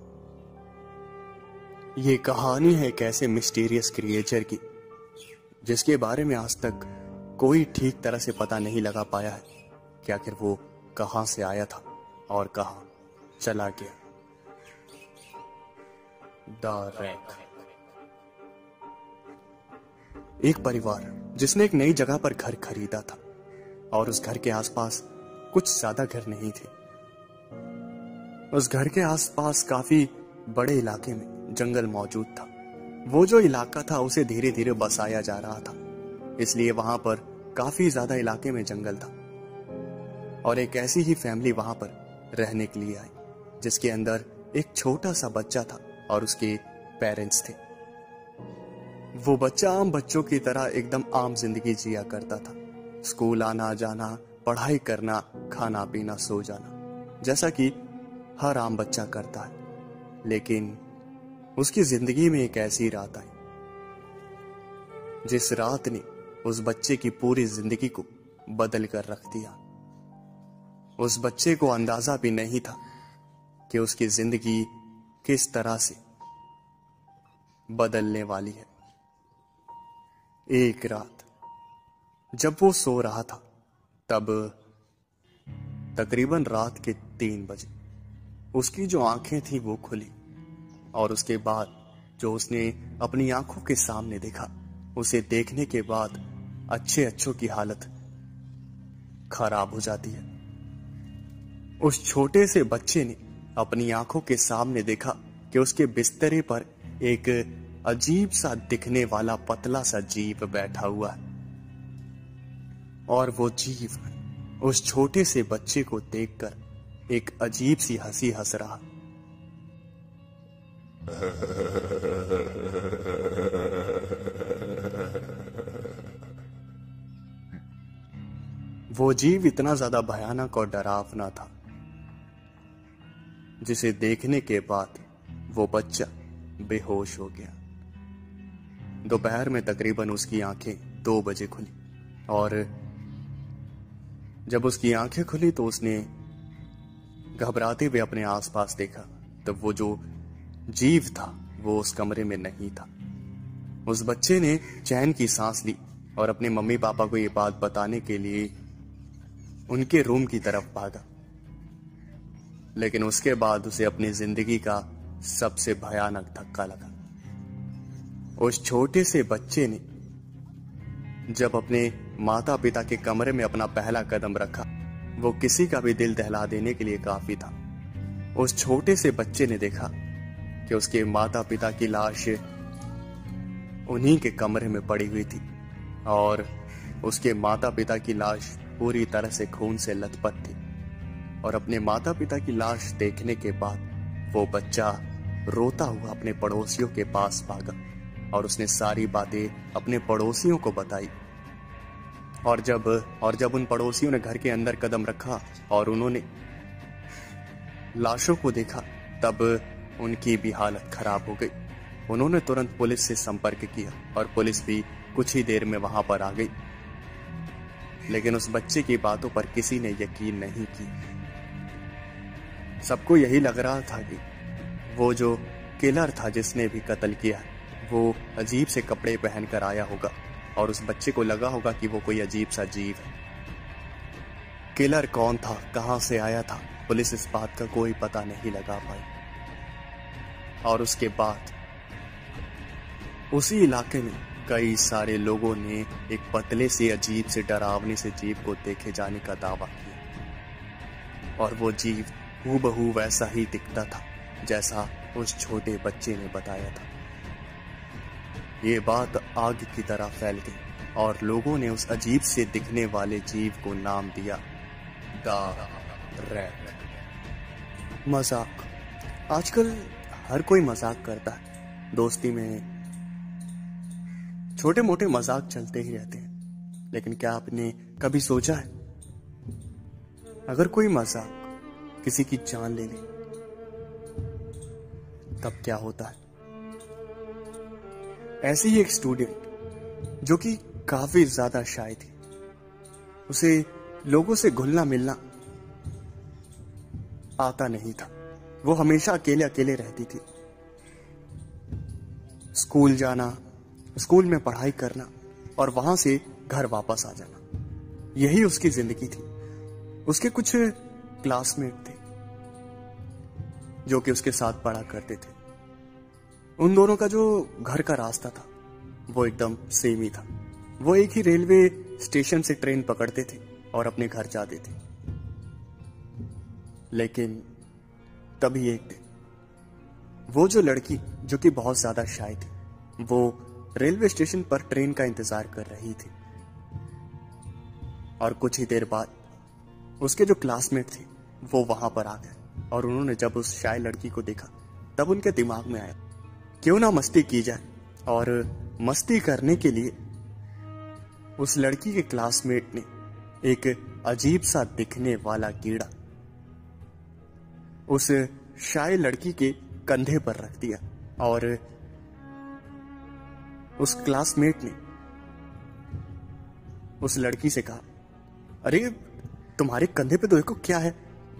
ये कहानी है एक ऐसे मिस्टीरियस क्रिएचर की जिसके बारे में आज तक कोई ठीक तरह से पता नहीं लगा पाया है कि आखिर वो कहां से आया था और कहां चला गया। The Rake. एक परिवार जिसने एक नई जगह पर घर खरीदा था और उस घर के आसपास कुछ ज्यादा घर नहीं थे। उस घर के आसपास काफी बड़े इलाके में जंगल मौजूद था। वो जो इलाका था उसे धीरे धीरे बसाया जा रहा था, इसलिए वहां पर काफी ज्यादा इलाके में जंगल था और एक ऐसी ही फैमिली वहां पर रहने के लिए आई जिसके अंदर एक छोटा सा बच्चा था और उसके पेरेंट्स थे। वो बच्चा आम बच्चों की तरह एकदम आम जिंदगी जिया करता था। स्कूल आना जाना, पढ़ाई करना, खाना पीना, सो जाना, जैसा कि हर आम बच्चा करता है। लेकिन उसकी जिंदगी में एक ऐसी रात आई जिस रात ने उस बच्चे की पूरी जिंदगी को बदल कर रख दिया। उस बच्चे को अंदाजा भी नहीं था कि उसकी जिंदगी किस तरह से बदलने वाली है। एक रात जब वो सो रहा था तब तकरीबन रात के 3 बजे उसकी जो आंखें थी वो खुली और उसके बाद जो उसने अपनी आंखों के सामने देखा, उसे देखने के बाद अच्छों की हालत खराब हो जाती है। उस छोटे से बच्चे ने अपनी आंखों के सामने देखा कि उसके बिस्तरे पर एक अजीब सा दिखने वाला पतला सा जीव बैठा हुआ है और वो जीव उस छोटे से बच्चे को देखकर एक अजीब सी हंसी हंस रहा। वो जीव इतना ज्यादा भयानक और डरावना था जिसे देखने के बाद वो बच्चा बेहोश हो गया। दोपहर में तकरीबन उसकी आंखें 2 बजे खुली और जब उसकी आंखें खुली तो उसने घबराते हुए अपने आसपास देखा, तब वो जो जीव था वो उस कमरे में नहीं था। उस बच्चे ने चैन की सांस ली और अपने मम्मी पापा को ये बात बताने के लिए उनके रूम की तरफ भागा। लेकिन उसके बाद उसे अपनी जिंदगी का सबसे भयानक धक्का लगा। उस छोटे से बच्चे ने जब अपने माता पिता के कमरे में अपना पहला कदम रखा, वो किसी का भी दिल दहला देने के लिए काफी था। उस छोटे से बच्चे ने देखा कि उसके माता पिता की लाश उन्हीं के कमरे में पड़ी हुई थी और उसके माता पिता की लाश पूरी तरह से खून से लथपथ थी। और अपने माता पिता की लाश देखने के बाद वो बच्चा रोता हुआ अपने पड़ोसियों के पास भागा और उसने सारी बातें अपने पड़ोसियों को बताई। और जब उन पड़ोसियों ने घर के अंदर कदम रखा और उन्होंने लाशों को देखा, तब उनकी भी हालत खराब हो गई। उन्होंने तुरंत पुलिस से संपर्क किया और पुलिस भी कुछ ही देर में वहां पर आ गई। लेकिन उस बच्चे की बातों पर किसी ने यकीन नहीं की। सबको यही लग रहा था कि वो जो किलर था जिसने भी कत्ल किया वो अजीब से कपड़े पहनकर आया होगा और उस बच्चे को लगा होगा कि वो कोई अजीब सा जीव है। किलर कौन था, कहां से आया था, पुलिस इस बात का कोई पता नहीं लगा पाई। और उसके बाद उसी इलाके में कई सारे लोगों ने एक पतले से अजीब से डरावने से जीव को देखे जाने का दावा किया और वो जीव हूबहू वैसा ही दिखता था जैसा उस छोटे बच्चे ने बताया था। ये बात आग की तरह फैल गई और लोगों ने उस अजीब से दिखने वाले जीव को नाम दिया द रैट। मजाक। आजकल हर कोई मजाक करता है। दोस्ती में छोटे मोटे मजाक चलते ही रहते हैं, लेकिन क्या आपने कभी सोचा है अगर कोई मजाक किसी की जान ले ले तब क्या होता है? ऐसे ही एक स्टूडेंट जो कि काफी ज्यादा शाय थी, उसे लोगों से घुलना मिलना आता नहीं था। वो हमेशा अकेले अकेले रहती थी। स्कूल जाना, स्कूल में पढ़ाई करना और वहां से घर वापस आ जाना, यही उसकी जिंदगी थी। उसके कुछ क्लासमेट थे जो कि उसके साथ पढ़ा करते थे। उन दोनों का जो घर का रास्ता था वो एकदम सेम ही था। वो एक ही रेलवे स्टेशन से ट्रेन पकड़ते थे और अपने घर जाते थे। लेकिन तभी एक दिन वो जो लड़की जो कि बहुत ज्यादा शाय थी, वो रेलवे स्टेशन पर ट्रेन का इंतजार कर रही थी। और कुछ ही देर बाद उसके जो क्लासमेट थे वो वहां पर आ गए और उन्होंने जब उस शाय लड़की को देखा तब उनके दिमाग में आया क्यों ना मस्ती की जाए। और मस्ती करने के लिए उस लड़की के क्लासमेट ने एक अजीब सा दिखने वाला कीड़ा उस शाय लड़की के कंधे पर रख दिया। और उस क्लासमेट ने उस लड़की से कहा, अरे तुम्हारे कंधे पे तो देखो क्या है।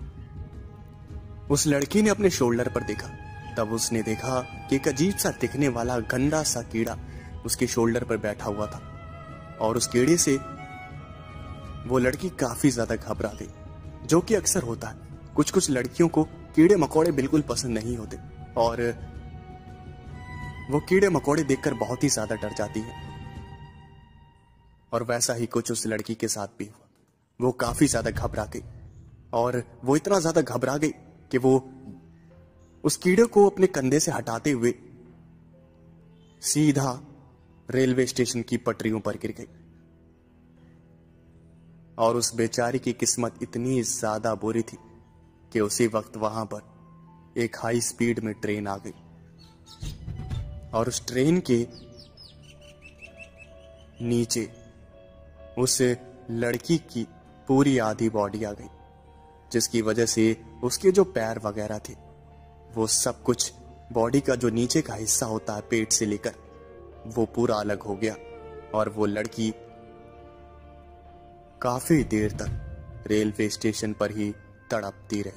उस लड़की ने अपने शोल्डर पर देखा, तब उसने देखा कि एक अजीब सा दिखने वाला गंदा सा कीड़ा उसके शोल्डर पर बैठा हुआ था। और उस कीड़े से वो लड़की काफी ज्यादा घबरा गई, जो कि अक्सर होता है। कुछ कुछ लड़कियों को कीड़े मकोड़े बिल्कुल पसंद नहीं होते और वो कीड़े मकोड़े देखकर बहुत ही ज्यादा डर जाती है। और वैसा ही कुछ उस लड़की के साथ भी हुआ। वो काफी ज्यादा घबरा गई और वो इतना ज्यादा घबरा गई कि वो उस कीड़े को अपने कंधे से हटाते हुए सीधा रेलवे स्टेशन की पटरियों पर गिर गई। और उस बेचारी की किस्मत इतनी ज्यादा बुरी थी कि उसी वक्त वहां पर एक हाई स्पीड में ट्रेन आ गई और उस ट्रेन के नीचे उस लड़की की पूरी आधी बॉडी आ गई, जिसकी वजह से उसके जो पैर वगैरह थे वो सब कुछ, बॉडी का जो नीचे का हिस्सा होता है पेट से लेकर, वो पूरा अलग हो गया। और वो लड़की काफी देर तक रेलवे स्टेशन पर ही तड़पती रही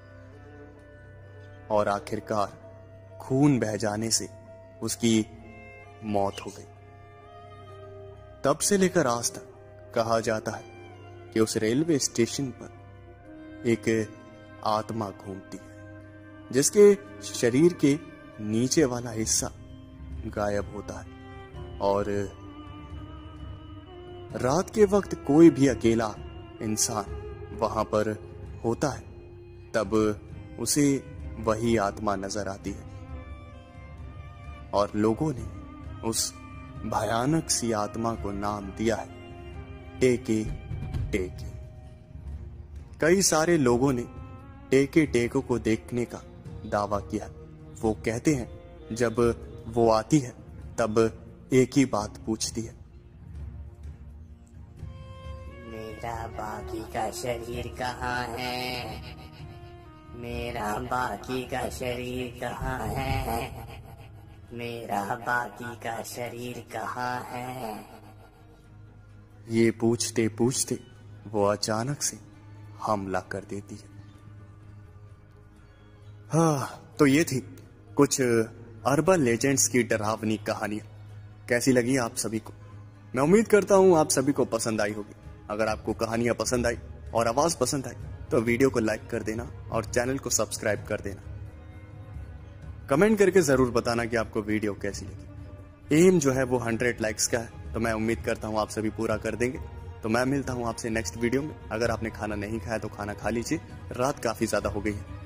और आखिरकार खून बह जाने से उसकी मौत हो गई। तब से लेकर आज तक कहा जाता है कि उस रेलवे स्टेशन पर एक आत्मा घूमती है, जिसके शरीर के नीचे वाला हिस्सा गायब होता है। और रात के वक्त कोई भी अकेला इंसान वहां पर होता है तब उसे वही आत्मा नजर आती है। और लोगों ने उस भयानक सी आत्मा को नाम दिया है टेके टेके। कई सारे लोगों ने टेके टेको को देखने का दावा किया। वो कहते हैं जब वो आती है तब एक ही बात पूछती है, मेरा बाकी का शरीर कहाँ है? मेरा बाकी का शरीर कहाँ है? मेरा बाकी का शरीर कहाँ है? ये पूछते पूछते वो अचानक से हमला कर देती है। हाँ, तो ये थी कुछ अर्बन लेजेंड्स की डरावनी कहानियां। कैसी लगी आप सभी को? मैं उम्मीद करता हूं आप सभी को पसंद आई होगी। अगर आपको कहानियां पसंद आई और आवाज पसंद आई तो वीडियो को लाइक कर देना और चैनल को सब्सक्राइब कर देना। कमेंट करके जरूर बताना कि आपको वीडियो कैसी लगी। एम जो है वो 100 लाइक्स का है, तो मैं उम्मीद करता हूं आप सभी पूरा कर देंगे। तो मैं मिलता हूं आपसे नेक्स्ट वीडियो में। अगर आपने खाना नहीं खाया तो खाना खा लीजिए, रात काफी ज्यादा हो गई है।